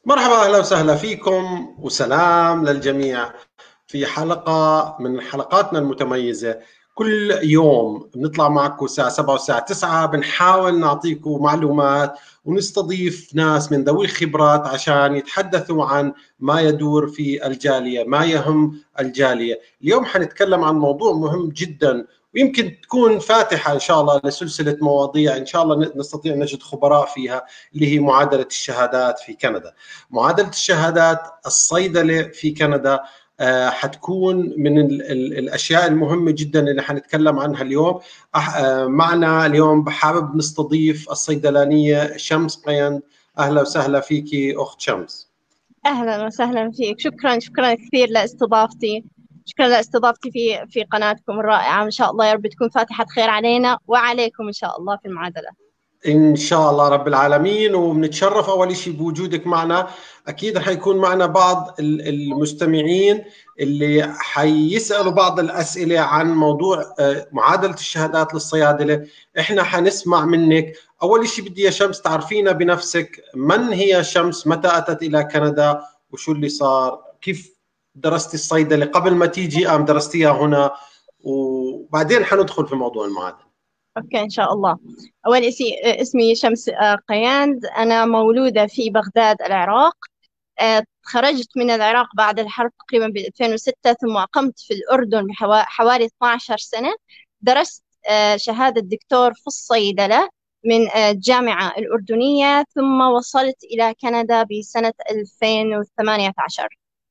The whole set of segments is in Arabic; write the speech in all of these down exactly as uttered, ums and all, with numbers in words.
مرحبا، أهلا وسهلا فيكم وسلام للجميع في حلقة من حلقاتنا المتميزة. كل يوم بنطلع معكم الساعة سبعة والساعة تسعة، بنحاول نعطيكم معلومات ونستضيف ناس من ذوي الخبرات عشان يتحدثوا عن ما يدور في الجالية، ما يهم الجالية. اليوم حنتكلم عن موضوع مهم جدا، ويمكن تكون فاتحة إن شاء الله لسلسلة مواضيع إن شاء الله نستطيع نجد خبراء فيها، اللي هي معادلة الشهادات في كندا. معادلة الشهادات الصيدلة في كندا آه، حتكون من ال ال الأشياء المهمة جدا اللي حنتكلم عنها اليوم. آه، معنا اليوم حابب نستضيف الصيدلانية شمس قيند. أهلا وسهلا فيكي أخت شمس. أهلا وسهلا فيك. شكرا شكرا كثير لاستضافتي. شكرا لاستضافتي في في قناتكم الرائعة. إن شاء الله يا رب تكون فاتحة خير علينا وعليكم إن شاء الله في المعادلة. إن شاء الله رب العالمين، وبنتشرف أول شيء بوجودك معنا. أكيد حيكون معنا بعض المستمعين اللي حيسألوا بعض الأسئلة عن موضوع آه، معادلة الشهادات للصيادلة. إحنا حنسمع منك. أول شيء بدي يا شمس تعرفينا بنفسك، من هي شمس؟ متى أتت إلى كندا؟ وشو اللي صار؟ كيف درستي الصيدلة قبل ما تيجي أم درستيها هنا؟ وبعدين حندخل في موضوع المعادلة. أوكي إن شاء الله. أول اسمي اسمي شمس آه، قياند. أنا مولودة في بغداد العراق. آه، خرجت من العراق بعد الحرب تقريبا ب ألفين وستة، ثم أقمت في الأردن بحوالي اثنتا عشرة سنة. درست آه، شهادة دكتور في الصيدلة من آه، الجامعة الأردنية، ثم وصلت إلى كندا بسنة ألفين وثمانية عشر.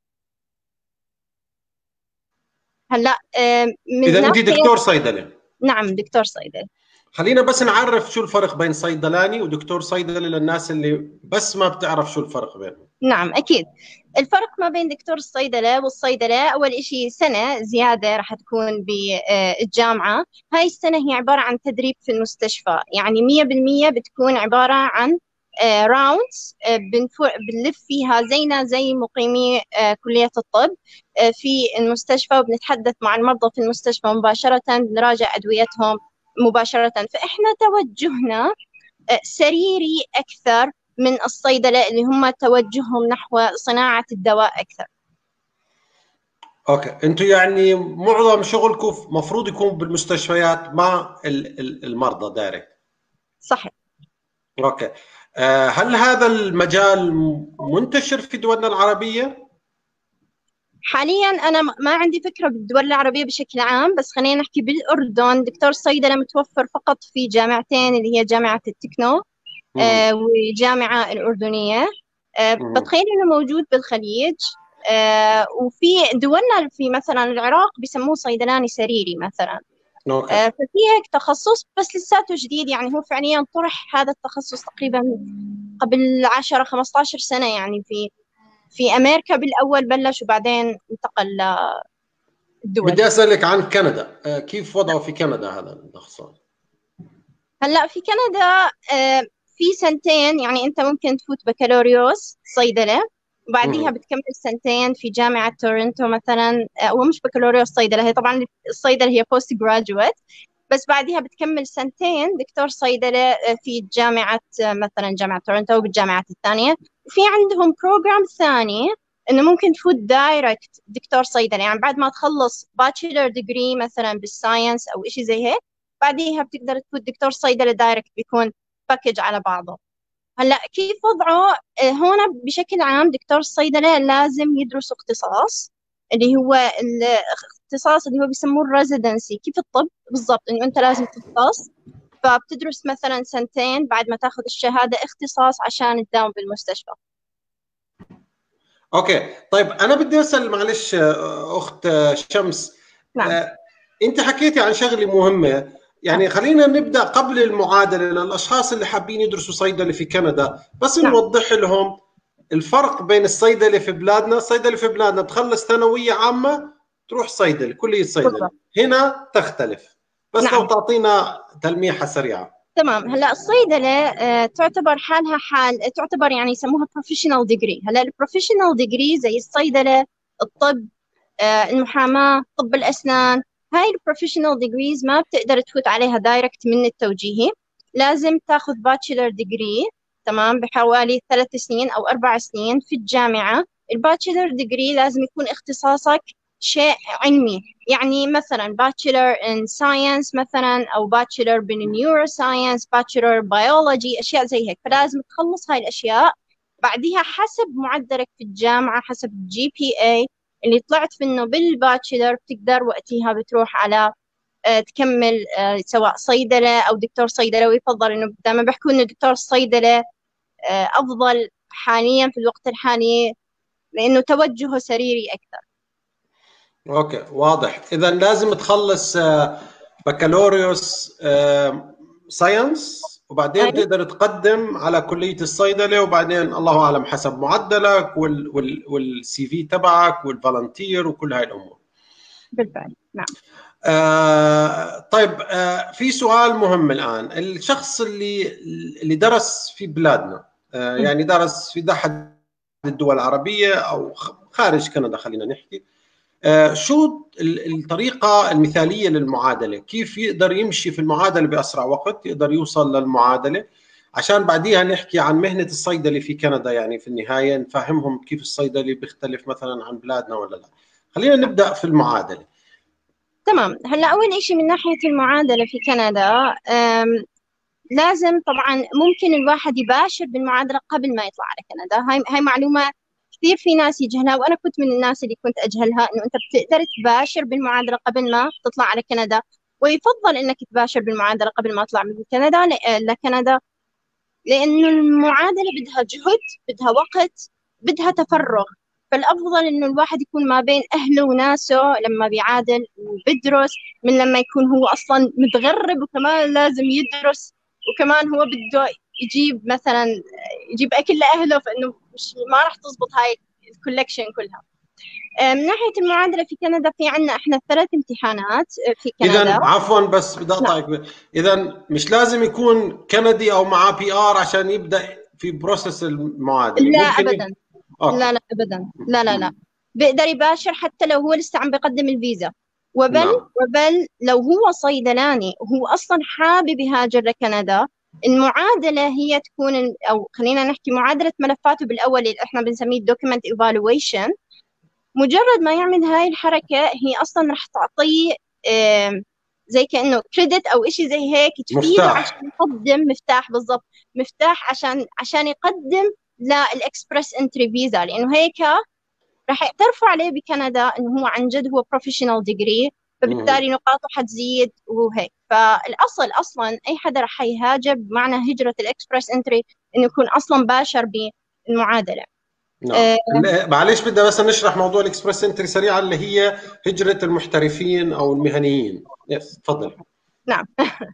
هلا آه، من إذا أنت ناحية. دكتور صيدلة، نعم دكتور صيدلة. خلينا بس نعرف شو الفرق بين صيدلاني ودكتور صيدلة للناس اللي بس ما بتعرف شو الفرق بينهم. نعم أكيد. الفرق ما بين دكتور الصيدلة والصيدلة، أول إشي سنة زيادة راح تكون بالجامعة. هاي السنة هي عبارة عن تدريب في المستشفى، يعني مية بالمية بتكون عبارة عن راوندز بنلف فيها زينا زي مقيمي آه، كلية الطب آه، في المستشفى، وبنتحدث مع المرضى في المستشفى مباشرة، بنراجع أدويتهم مباشرة. فإحنا توجهنا آه، سريري أكثر من الصيدلة اللي هم توجههم نحو صناعة الدواء أكثر. اوكي، انتم يعني معظم شغلكم مفروض يكون بالمستشفيات مع ال- ال- المرضى دايركت. صحيح. اوكي. آه، هل هذا المجال منتشر في دولنا العربية؟ حاليا أنا م- ما عندي فكرة بالدول العربية بشكل عام، بس خلينا نحكي بالأردن دكتور الصيدلة متوفر فقط في جامعتين، اللي هي جامعة التكنو مم. آه، وجامعة الأردنية. آه، مم. بتخيل إنه موجود بالخليج. آه، وفي دولنا في مثلا العراق بسموه صيدلاني سريري مثلا. اوكي. آه، ففي هيك تخصص بس لساته جديد، يعني هو فعليا طرح هذا التخصص تقريبا قبل عشرة خمسة عشر سنة، يعني في في أمريكا بالأول بلش وبعدين انتقل للدول. بدي أسألك عن كندا، آه، كيف وضعه في كندا هذا الاختصاص؟ هلا في كندا آه، في سنتين، يعني أنت ممكن تفوت بكالوريوس صيدلة، وبعديها مم. بتكمل سنتين في جامعة تورنتو مثلا. آه، هو مش بكالوريوس صيدلة، هي طبعا الصيدلة هي بوست جراduate، بس بعديها بتكمل سنتين دكتور صيدلة آه، في جامعة آه، مثلا جامعة تورنتو وبالجامعات الثانية. وفي عندهم بروجرام ثاني إنه ممكن تفوت دايركت دكتور صيدلة، يعني بعد ما تخلص باتشلر ديجري مثلا بالساينس أو إشي زي هيك، بعديها بتقدر تفوت دكتور صيدلة دايركت، بيكون باكج على بعضه. هلا كيف وضعه؟ آه، هون بشكل عام دكتور الصيدلة لازم يدرس اختصاص، اللي هو الاختصاص اللي هو بيسموه الريزيدنسي، كيف الطب بالضبط، انه انت لازم تختص. فبتدرس مثلا سنتين بعد ما تاخذ الشهادة اختصاص عشان تداوم بالمستشفى. اوكي، طيب انا بدي اسال معلش آه، اخت آه، شمس. نعم. آه، انت حكيتي عن شغله مهمه، نعم. يعني خلينا نبدا قبل المعادله للاشخاص اللي حابين يدرسوا صيدله في كندا، بس نعم. نوضح لهم الفرق بين الصيدله في بلادنا. الصيدله في بلادنا تخلص ثانويه عامه تروح صيدله، كليه صيدله. بالضبط. هنا تختلف، بس لو نعم. تعطينا تلميحه سريعه. تمام. هلا الصيدلة آه، تعتبر حالها حال، تعتبر يعني يسموها بروفيشنال ديجري. هلا البروفيشنال ديجري زي الصيدلة، الطب، آه، المحاماة، طب الأسنان، هاي البروفيشنال ديجريز ما بتقدر تفوت عليها دايركت من التوجيهي، لازم تاخذ باتشلر ديجري تمام، بحوالي ثلاث سنين أو أربع سنين في الجامعة. الباتشلر ديجري لازم يكون اختصاصك شيء علمي، يعني مثلا باتشلر in science مثلا، أو باتشلر بالنيورو ساينس، باتشلر بيولوجي، أشياء زي هيك. فلازم تخلص هاي الأشياء. بعدها حسب معدلك في الجامعة، حسب الجي بي اي اللي طلعت منه بالباتشلر، بتقدر وقتها بتروح على آه، تكمل آه، سواء صيدلة أو دكتور صيدلة. ويفضل إنه دائما بيحكوا إنه دكتور الصيدلة آه، أفضل حاليا في الوقت الحالي، لأنه توجهه سريري أكثر. اوكي واضح. اذا لازم تخلص آه، بكالوريوس آه، ساينس، وبعدين أيوة تقدر تقدم على كلية الصيدلة، وبعدين الله أعلم حسب معدلك وال وال والسي في تبعك والفالنتير وكل هاي الأمور. بالفعل، نعم. آه طيب، آه في سؤال مهم الآن. الشخص اللي اللي درس في بلادنا، آه م. يعني درس في أحد الدول العربية أو خارج كندا خلينا نحكي، آه شو الطريقة المثالية للمعادلة؟ كيف يقدر يمشي في المعادلة بأسرع وقت، يقدر يوصل للمعادلة، عشان بعديها نحكي عن مهنة الصيدلة في كندا، يعني في النهاية نفهمهم كيف الصيدلي بيختلف مثلا عن بلادنا ولا لا. خلينا نبدأ في المعادلة. تمام. هلا أول شيء من ناحية المعادلة في كندا، أم، لازم طبعا ممكن الواحد يباشر بالمعادلة قبل ما يطلع على كندا. هاي هاي معلومة كثير في ناس يجهلها، وأنا كنت من الناس اللي كنت أجهلها، إنه أنت بتقدر تباشر بالمعادلة قبل ما تطلع على كندا. ويفضل إنك تباشر بالمعادلة قبل ما تطلع من كندا ل- لكندا، لأنه المعادلة بدها جهد، بدها وقت، بدها تفرغ. فالأفضل إنه الواحد يكون ما بين أهله وناسه لما بيعادل وبدرس، من لما يكون هو أصلا متغرب وكمان لازم يدرس، وكمان هو بده يجيب مثلا يجيب أكل لأهله، فإنه مش ما راح تزبط هاي الكولكشن كلها. آه، من ناحية المعادلة في كندا، في عنا إحنا ثلاث امتحانات آه، في اذا كندا. عفوا بس بدي نعم. اقطعك، اذا مش لازم يكون كندي او معاه بي ار عشان يبدا في بروسس المعادله، لا ممكن ي... أبدا. اوكي. لا لا أبدا، لا لا لا. مم. بيقدر يباشر حتى لو هو لسه عم بيقدم الفيزا. وبل نعم. وبل لو هو صيدلاني وهو أصلا حابب يهاجر لكندا، المعادلة هي تكون ال- أو خلينا نحكي معادلة ملفاته بالأول، اللي إحنا بنسميه document evaluation. مجرد ما يعمل هاي الحركة، هي أصلا رح تعطيه آم، زي كأنه كريدت أو إشي زي هيك تفيده عشان مفتاح. يقدم مفتاح. بالضبط، مفتاح عشان عشان يقدم للإكسبرس انتري فيزا، لأنه هيك راح يعترفوا عليه بكندا انه هو عن جد هو بروفيشنال ديجري، مم. فبالتالي نقاطه حتزيد وهيك. فالاصل اصلا اي حدا راح يهاجر بمعنى هجره الاكسبرس انتري انه يكون اصلا باشر بالمعادله. نعم. آه ال- معلش بدنا بس نشرح موضوع الاكسبرس انتري سريعا، اللي هي هجره المحترفين او المهنيين. يس تفضل. نعم.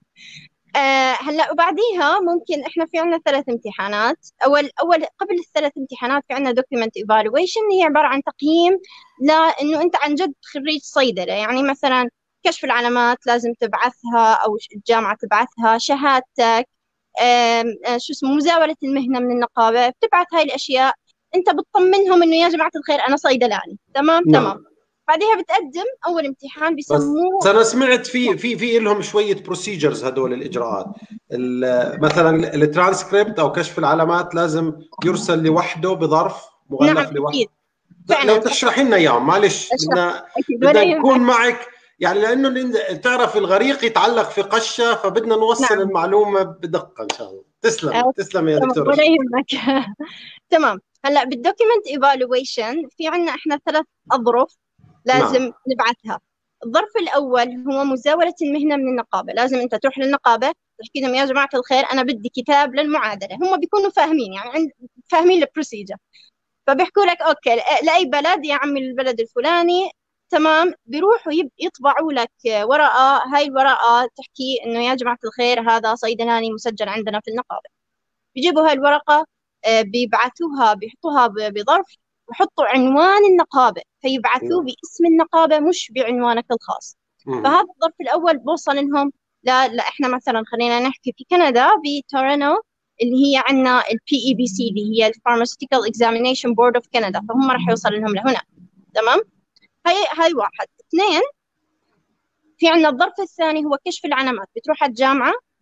آه هلا وبعديها ممكن احنا في عنا ثلاث امتحانات. اول اول قبل الثلاث امتحانات في عنا دوكيمنت ايفالويشن، هي عباره عن تقييم لانه انت عن جد خريج صيدله. يعني مثلا كشف العلامات لازم تبعثها، او الجامعه تبعثها شهادتك، آم، آه شو اسمه مزاوله المهنه من النقابه، بتبعث هاي الاشياء. انت بتطمنهم انه يا جماعه الخير انا صيدلاني. تمام تمام. نعم. بعديها بتقدم اول امتحان بس بسموه. انا سمعت في في في لهم شويه بروسيجرز هدول الاجراءات. ال- مثلا الترانسكريبت او كشف العلامات لازم يرسل لوحده بظرف نعم مغلف لوحده. اكيد. لو فعلا تشرحي لنا اياه معلش، اشرح. بدنا اكيد ولا بدنا نكون يهمك. معك، يعني لانه اللي- تعرف الغريق يتعلق في قشه، فبدنا نوصل نعم. المعلومه بدقه ان شاء الله. تسلمي آه، تسلمي يا تمام دكتور ولا اشرف. يهمك. تمام. هلا بالدوكيمنت ايفالويشن في عنا احنا ثلاث اظرف نعم. لازم نبعثها. الظرف الاول هو مزاوله المهنه من النقابه. لازم انت تروح للنقابه تحكي لهم يا جماعه الخير انا بدي كتاب للمعادله. هم بيكونوا فاهمين، يعني عند فاهمين البروسيجر، فبيحكوا لك اوكي لاي بلد يا عمي، البلد الفلاني. تمام. بيروحوا يب- يطبعوا لك ورقه. هاي الورقه تحكي انه يا جماعه الخير هذا صيدلاني مسجل عندنا في النقابه. بيجيبوا هاي الورقة، آه، بيبعثوها بيحطوها ب- بظرف، ويحطوا عنوان النقابة، فيبعثوه نعم. باسم النقابة مش بعنوانك الخاص. مم. فهذا الظرف الأول بوصل لهم. لا لا احنا مثلا خلينا نحكي في كندا بتورنو، اللي هي عندنا البي اي بي سي، اللي هي الفارماسيوتيكال اكزامينيشن بورد اوف كندا، فهم راح يوصل لهم لهنا. تمام. هاي هاي واحد. اثنين، في عندنا الظرف الثاني هو كشف العلامات. بتروح على الجامعة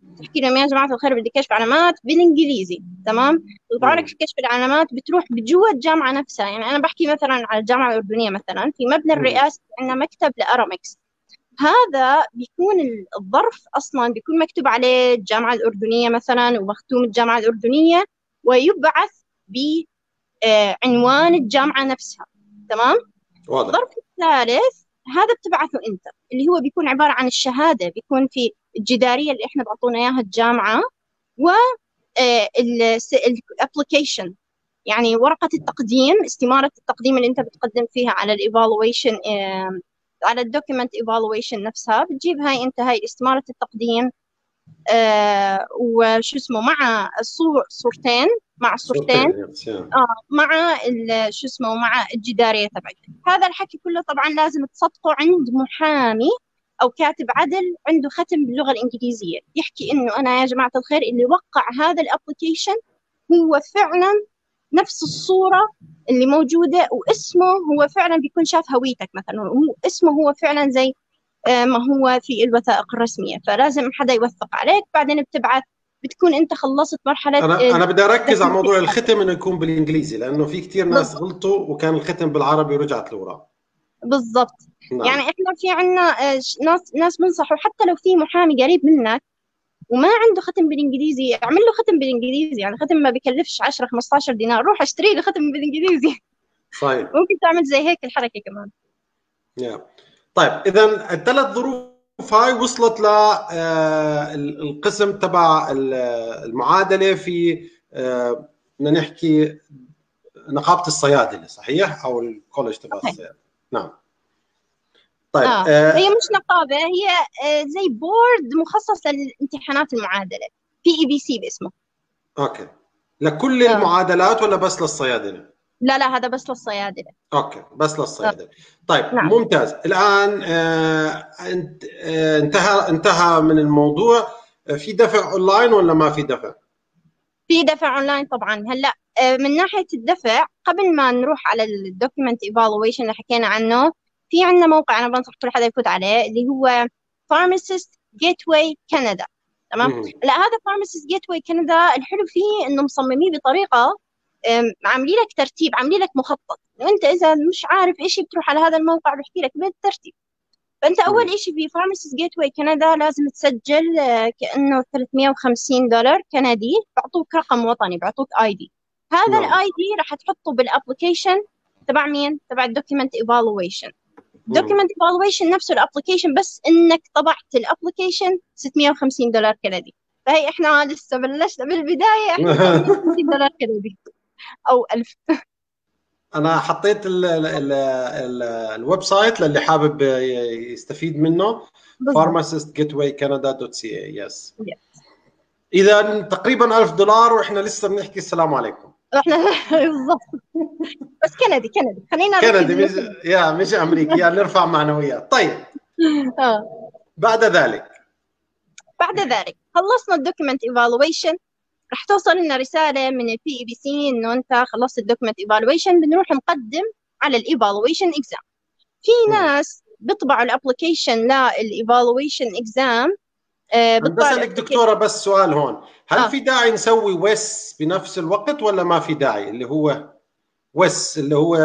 تحكي لهم يا جماعة الخير بدي كشف علامات بالإنجليزي، تمام؟ يطلعوا لك مم. في كشف العلامات، بتروح جوا الجامعة نفسها. يعني أنا بحكي مثلا على الجامعة الأردنية، مثلا في مبنى مم. الرئاسة عندنا مكتب لأرامكس. هذا بيكون الظرف أصلا بيكون مكتوب عليه الجامعة الأردنية مثلا ومختوم الجامعة الأردنية، ويبعث بعنوان الجامعة نفسها، تمام؟ واضح. الظرف الثالث هذا بتبعثه أنت، اللي هو بيكون عبارة عن الشهادة، بيكون في الجدارية اللي إحنا بعطونا إياها الجامعة، و الابلكيشن، يعني ورقة التقديم، استمارة التقديم اللي أنت بتقدم فيها على الإيفالويشن، على الدوكيمنت إيفالويشن نفسها. بتجيب هاي أنت هاي استمارة التقديم، آه وشو اسمه مع الصور، صورتين، مع الصورتين، آه مع شو اسمه مع الجدارية تبعتك. هذا الحكي كله طبعا لازم تصدقه عند محامي أو كاتب عدل عنده ختم باللغة الإنجليزية، يحكي إنه أنا يا جماعة الخير اللي وقع هذا الأبليكيشن هو فعلا نفس الصورة اللي موجودة، واسمه هو فعلا بيكون شاف هويتك مثلا، هو اسمه هو فعلا زي ما هو في الوثائق الرسمية. فلازم حدا يوثق عليك. بعدين بتبعت، بتكون انت خلصت مرحلة. انا انا بدي اركز على موضوع الختم انه يكون بالانجليزي، لانه في كثير ناس بالضبط. غلطوا وكان الختم بالعربي ورجعت لورا. بالضبط. نعم. يعني احنا في عنا ناس ناس بنصحوا حتى لو في محامي قريب منك وما عنده ختم بالانجليزي، اعمل له ختم بالانجليزي. يعني ختم ما بكلفش عشرة خمستاشر دينار، روح اشتري له ختم بالانجليزي. صحيح. ممكن تعمل زي هيك الحركة كمان. yeah. طيب اذا الثلاث ظروف هاي وصلت للقسم تبع المعادله في بدنا نحكي نقابه الصيادله، صحيح؟ او الكولج تبع الصيادله. نعم. طيب آه. آه. هي مش نقابه، هي آه زي بورد مخصص للامتحانات المعادله، بي اي بي سي باسمه. اوكي. لكل آه. المعادلات ولا بس للصيادله؟ لا لا، هذا بس للصيادله. اوكي، بس للصيادله. آه. طيب نعم. ممتاز. الان آه انتهى انتهى من الموضوع. في دفع اونلاين ولا ما في دفع؟ في دفع اونلاين طبعا. هلا من ناحيه الدفع، قبل ما نروح على الدوكيمنت ايفالويشن اللي حكينا عنه، في عندنا موقع انا بنصح كل حدا يفوت عليه، اللي هو Pharmacist Gateway Canada. تمام. لا، هذا Pharmacist Gateway Canada الحلو فيه انه مصمميه بطريقه، عاملين لك ترتيب، عاملين لك مخطط، وانت اذا مش عارف ايش بتروح على هذا الموقع بحكي لك بالترتيب. فانت اول شيء في Pharmacist Gateway Canada لازم تسجل كانه ثلاثمية وخمسين دولار كندي، بعطوك رقم وطني، بعطوك اي دي. هذا الاي دي راح تحطه بالابلكيشن تبع مين؟ تبع الدوكيمنت ايفالويشن. الدوكيمنت ايفالويشن نفسه الابلكيشن، بس انك طبعت الابلكيشن ستمية وخمسين دولار كندي. فهي احنا لسه بلشنا بالبدايه، احنا ستمية وخمسين دولار كندي او ألف. انا حطيت الويب سايت للي حابب يستفيد منه، pharmacist gateway canada dot c a. يس. اذا تقريبا ألف دولار واحنا لسه بنحكي السلام عليكم. احنا بالضبط. بس كندي كندي خلينا كندي مش يا مش امريكي، يعني نرفع معنويات. طيب اه بعد ذلك بعد ذلك خلصنا الدوكيمنت ايفالويشن، رح توصل لنا رساله من البي اي بي سي انه انت خلصت الدوكيمنت ايفالويشن. بنروح نقدم على الايفالويشن اكزام. في ناس بيطبعوا الابلكيشن للايفالويشن اكزام. أه بسألك دكتورة بس سؤال هون، هل آه. في داعي نسوي ويس بنفس الوقت ولا ما في داعي؟ اللي هو ويس اللي هو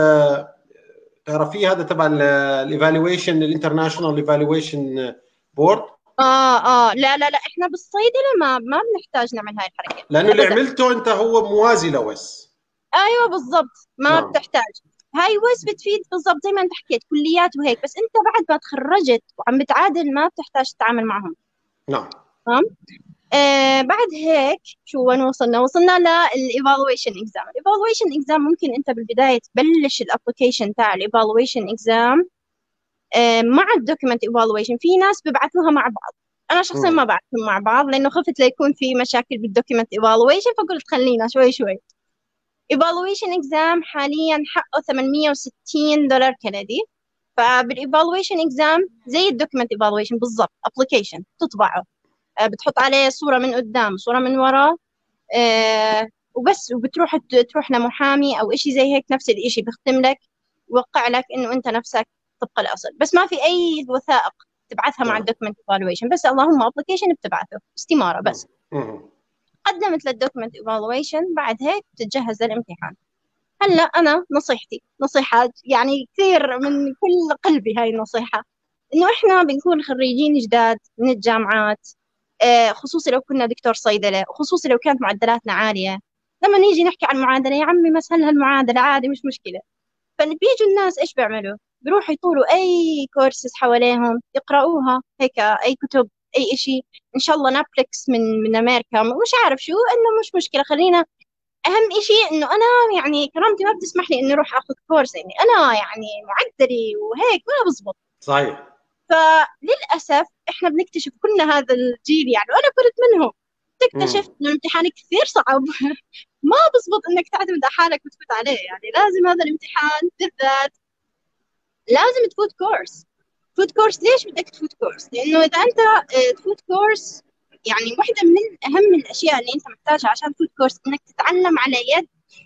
تعرفيه هذا تبع الايفالويشن الانترناشونال ايفالويشن بورد. اه اه لا لا لا، احنا بالصيدله ما ما بنحتاج نعمل هاي الحركه، لانه اللي عملته انت هو موازي لويس. ايوه بالضبط، ما نعم. بتحتاج هاي ويس، بتفيد بالضبط زي ما انت حكيت كليات وهيك، بس انت بعد ما تخرجت وعم بتعادل ما بتحتاج تتعامل معهم. نعم. تمام. آه بعد هيك شو وين وصلنا؟ وصلنا للايفالويشن اكزام. الايفالويشن اكزام ممكن انت بالبدايه تبلش الابلكيشن تاع الايفالويشن اكزام آه مع الدوكيمنت ايفالويشن. في ناس ببعثوها مع بعض، انا شخصيا ما بعثهم مع بعض لانه خفت ليكون في مشاكل بالدوكيمنت ايفالويشن، فقلت خلينا شوي شوي. ايفالويشن اكزام حاليا حقه ثمانمية وستين دولار كندي. فبالايفالويشن اكزام زي الدوكيمنت ايفالويشن بالضبط، ابلكيشن تطبعه، بتحط عليه صورة من قدام صورة من ورا، آه وبس، وبتروح تروح لمحامي أو إشي زي هيك، نفس الإشي بختم لك، يوقع لك إنه أنت نفسك طبق الأصل، بس ما في أي وثائق بتبعثها مع نعم. الدوكمنت ايفالويشن، بس اللهم ابلكيشن بتبعثه استماره بس. مم. قدمت للدوكمنت ايفالويشن، بعد هيك بتتجهز للامتحان. هلا انا نصيحتي نصيحه يعني كثير من كل قلبي، هاي النصيحه، انه احنا بنكون خريجين جداد من الجامعات، آه، خصوصي لو كنا دكتور صيدله، وخصوصي لو كانت معدلاتنا عاليه. لما نيجي نحكي عن معادله، يا عمي مسهل هالمعادله عادي مش مشكله. فبيجوا الناس ايش بيعملوا؟ بيروحوا يطولوا اي كورسز حواليهم يقرأوها هيك، اي كتب، اي اشي، ان شاء الله نابلكس من من امريكا، مش عارف شو، انه مش مشكله. خلينا اهم اشي انه انا يعني كرامتي ما بتسمح لي اني اروح اخذ كورس، يعني انا يعني معدلي وهيك ما بزبط. صحيح. فللاسف احنا بنكتشف كلنا هذا الجيل، يعني وانا كنت منهم، تكتشف مم. انه الامتحان كثير صعب. ما بزبط انك تعتمد على حالك وتفوت عليه، يعني لازم هذا الامتحان بالذات لازم تفوت كورس. تفوت كورس ليش بدك تفوت كورس؟ لانه اذا انت آه، تفوت كورس، يعني واحدة من أهم الأشياء اللي أنت محتاجها عشان تفوت كورس إنك تتعلم على يد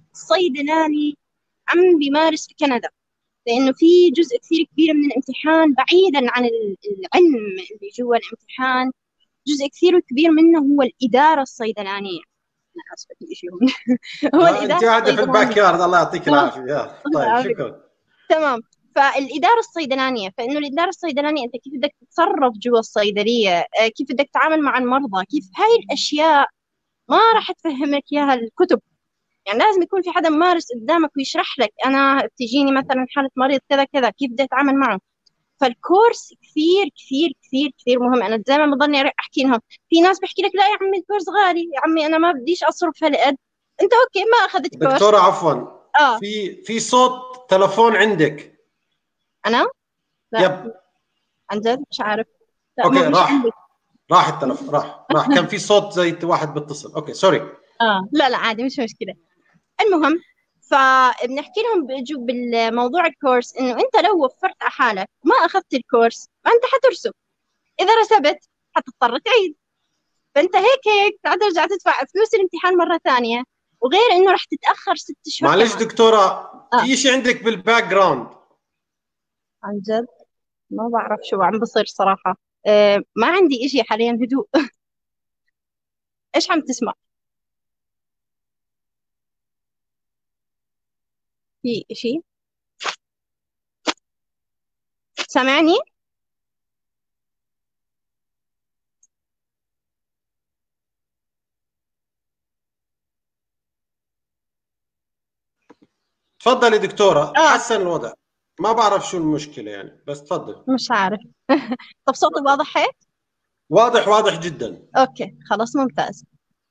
صيدلاني عم بيمارس في كندا، لأنه في جزء كثير كبير من الامتحان بعيدا عن ال- العلم اللي جوا الامتحان، جزء كثير كبير منه هو الإدارة الصيدلانية. أنا آسفة في شيء هون. هو آه، انت الإدارة قاعده في الباك الصيدلانية. يارد، الله يعطيك آه، العافيه. يا الله طيب يعافيك. شكرا. تمام. فالإدارة الصيدلانية، فإنه الإدارة الصيدلانية أنت كيف بدك تتصرف جوا الصيدلية، آه، كيف بدك تتعامل مع المرضى، كيف هاي الأشياء ما راح تفهمك إياها الكتب. يعني لازم يكون في حدا ممارس قدامك ويشرح لك، أنا بتجيني مثلا حالة مريض كذا كذا كيف بدي أتعامل معه. فالكورس كثير كثير كثير كثير مهم. أنا دائما بضلني أحكي لهم، في ناس بحكي لك لا يا عمي الكورس غالي، يا عمي أنا ما بديش أصرف هالقد. أنت أوكي ما أخذت كورس. دكتوره عفوا، آه. في في صوت تلفون عندك. أنا لا، يب. عن جد مش عارف. لا اوكي مو مش راح، عندي. راح التلفون، راح راح كان في صوت زي واحد بيتصل. اوكي سوري. اه لا لا عادي مش مشكلة. المهم، فبنحكي لهم بيجوا بالموضوع الكورس انه انت لو وفرت على حالك ما اخذت الكورس ما انت حترسب، اذا رسبت حتضطر تعيد، فانت هيك هيك حترجع تدفع فلوس الامتحان مرة ثانية، وغير انه رح تتأخر ست اشهر معلش كمان. دكتوره، اه في شيء عندك بالباك جراوند؟ عن جد ما بعرف شو عم بصير صراحة. آه ما عندي اشي حاليا، هدوء. ايش عم تسمع؟ في اشي سامعني؟ تفضلي دكتوره، اه تحسن الوضع. ما بعرف شو المشكله يعني، بس تفضل. مش عارف. طب صوتي واضح هيك؟ واضح، واضح جدا. اوكي خلاص ممتاز.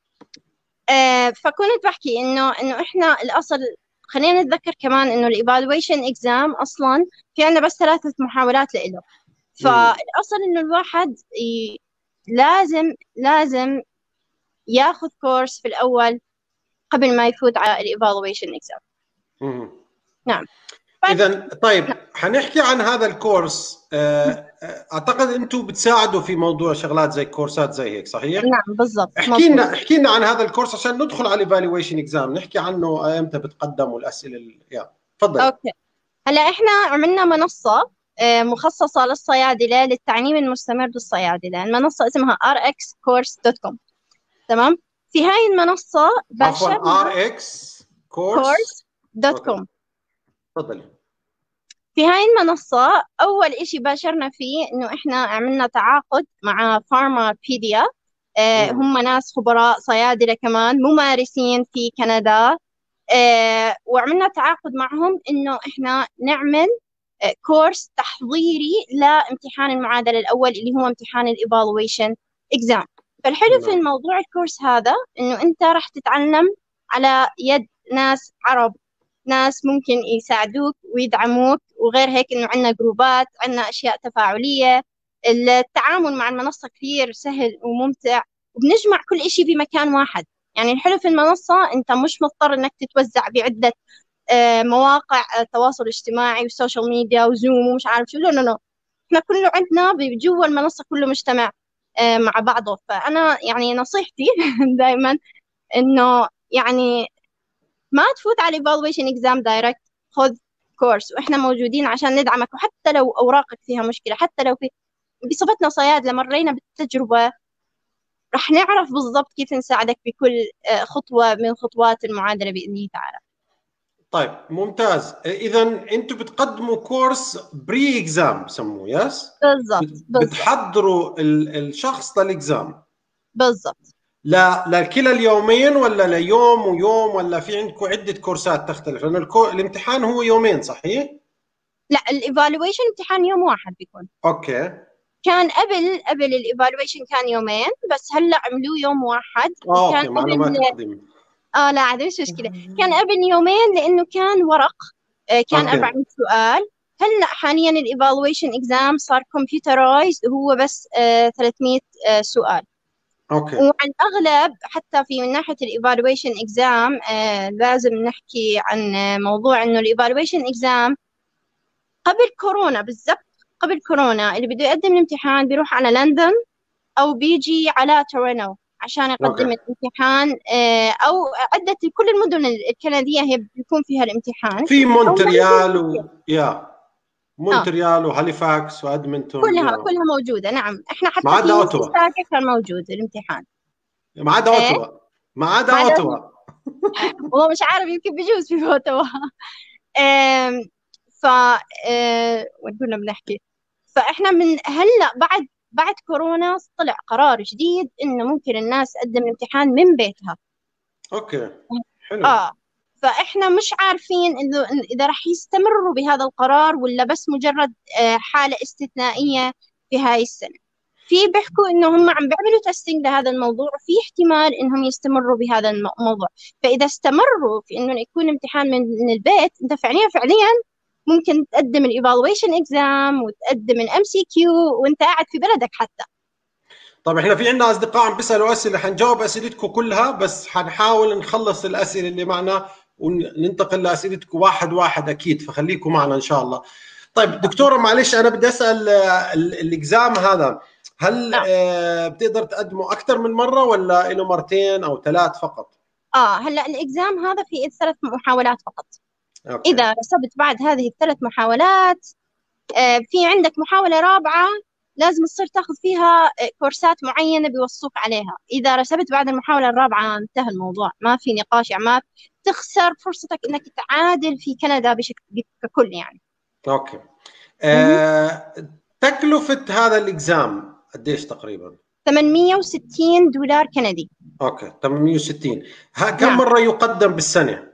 آه فكنت بحكي انه انه احنا الاصل، خلينا نتذكر كمان انه الايفالويشن اكزام اصلا في عندنا بس ثلاثة محاولات له. امم. فالاصل انه الواحد ي... لازم لازم ياخذ كورس في الاول قبل ما يفوت على الايفالويشن اكزام. امم. نعم. بعد. اذا طيب، نعم. حنحكي عن هذا الكورس. آه، آه، اعتقد انتم بتساعدوا في موضوع شغلات زي كورسات زي هيك، صحيح؟ نعم بالضبط احكي مظبوط. لنا احكي لنا عن هذا الكورس عشان ندخل على الايفالويشن اكزام، نحكي عنه امتى بتقدم والاسئله ال... يا تفضلي. اوكي. هلا احنا عملنا منصة آه، مخصصة للصيادلة للتعليم المستمر للصيادلة، المنصة اسمها ار اكس كورس دوت كوم. تمام. في هاي المنصة عفوا، باشرنا ار اكس كورس. كورس دوت اوكي كوم. تفضلي. في هاي المنصة أول إشي باشرنا فيه إنه إحنا عملنا تعاقد مع فارمابيديا. آه، امم. هم ناس خبراء صيادلة كمان ممارسين في كندا. آه، وعملنا تعاقد معهم إنه إحنا نعمل آه، كورس تحضيري لامتحان المعادلة الأول اللي هو امتحان الإيفالويشن إكزام. فالحلو في نعم. الموضوع الكورس هذا إنه أنت راح تتعلم على يد ناس عرب، ناس ممكن يساعدوك ويدعموك، وغير هيك إنه عندنا جروبات، عندنا أشياء تفاعلية. التعامل مع المنصة كثير سهل وممتع، وبنجمع كل إشي في مكان واحد. يعني الحلو في المنصة أنت مش مضطر إنك تتوزع بعدة آه، مواقع آه، تواصل اجتماعي والسوشيال ميديا وزوم ومش عارف شو. لا لا لا، احنا كله عندنا جوا المنصة كله مجتمع آه، مع بعضه. فأنا يعني نصيحتي دائما إنه يعني ما تفوت على evaluation exam دايركت، خذ كورس وإحنا موجودين عشان ندعمك، وحتى لو أوراقك فيها مشكلة، حتى لو في بصفتنا صيادلة مرينا بالتجربة، رح نعرف بالضبط كيف نساعدك بكل خطوة من خطوات المعادلة بإذن الله تعالى. طيب ممتاز. إذا أنتم بتقدموا كورس بري إكزام بسموه، يس؟ بالضبط بالضبط بتحضروا الشخص للإكزام بالضبط. لا لكلا اليومين ولا ليوم ويوم، ولا في عندكم عدة كورسات تختلف؟ لأن الكو... الامتحان هو يومين صحيح؟ لا، الايفالويشن امتحان يوم واحد بيكون. اوكي. كان قبل قبل الايفالويشن كان يومين، بس هلا عملوه يوم واحد. اه كان اوكي، معلومات قبل قديمة. اه لا عاد مش مشكلة، كان قبل يومين لأنه كان ورق، آه كان اوكي. أربعمية سؤال. هلا حاليا الايفالويشن اكزام صار كمبيوترايزد، هو بس آه ثلاثمية آه سؤال. اوكي. وعلى الأغلب حتى في من ناحية الايفالويشن اكزام آه لازم نحكي عن آه، موضوع إنه الايفالويشن اكزام قبل كورونا بالضبط، قبل كورونا اللي بده يقدم الامتحان بيروح على لندن أو بيجي على تورونتو عشان يقدم اوكي. الامتحان، آه، أو عدة كل المدن الكندية هي بيكون فيها الامتحان. في أو مونتريال لندن. و... يا آه مونتريال وهاليفاكس وادمنتون، كلها يا كلها موجودة، نعم. إحنا ما حتى في عدا اوتوا. ميسيساغا كان موجود الامتحان. ما عدا إيه اوتوا. ما عدا ما عدا اوتوا. والله مش عارف، يمكن بيجوز في فوتو. آم، ف آه، وين كنا بنحكي؟ فاحنا من هلا بعد بعد كورونا طلع قرار جديد انه ممكن الناس تقدم الامتحان من بيتها. اوكي حلو. اه فاحنا مش عارفين انه إن اذا رح يستمروا بهذا القرار ولا بس مجرد آه، حالة استثنائية في هاي السنة. في بيحكوا انه هم عم بيعملوا تستنج لهذا الموضوع، وفي احتمال انهم يستمروا بهذا الم- الموضوع. فاذا استمروا في انه يكون امتحان من من البيت، انت فعليا فعليا ممكن تقدم الايفالويشن اكزام وتقدم الام سي كيو وانت قاعد في بلدك حتى. طيب احنا في عندنا اصدقاء عم بيسالوا اسئله، حنجاوب اسئلتكم كلها، بس حنحاول نخلص الاسئله اللي معنا وننتقل لاسئلتكم واحد واحد اكيد، فخليكم معنا ان شاء الله. طيب دكتوره معلش انا بدي اسال ال- الاكزام هذا هل نعم. آه، بتقدر تقدمه اكثر من مره ولا له مرتين او ثلاث فقط؟ اه هلا الاكزام هذا في ثلاث محاولات فقط. اوكي. اذا رسبت بعد هذه الثلاث محاولات، آه في عندك محاولة رابعة لازم تصير تاخذ فيها آه، كورسات معينة بيوصوك عليها. إذا رسبت بعد المحاولة الرابعة انتهى الموضوع، ما في نقاش، يعني ما تخسر فرصتك إنك تعادل في كندا بشكل ككل يعني. اوكي. مهم. آه، تكلفه هذا الاكزام قديش تقريبا؟ ثمانمية وستين دولار كندي. اوكي ثمانمية وستين. ها كم نعم، مره يقدم بالسنه؟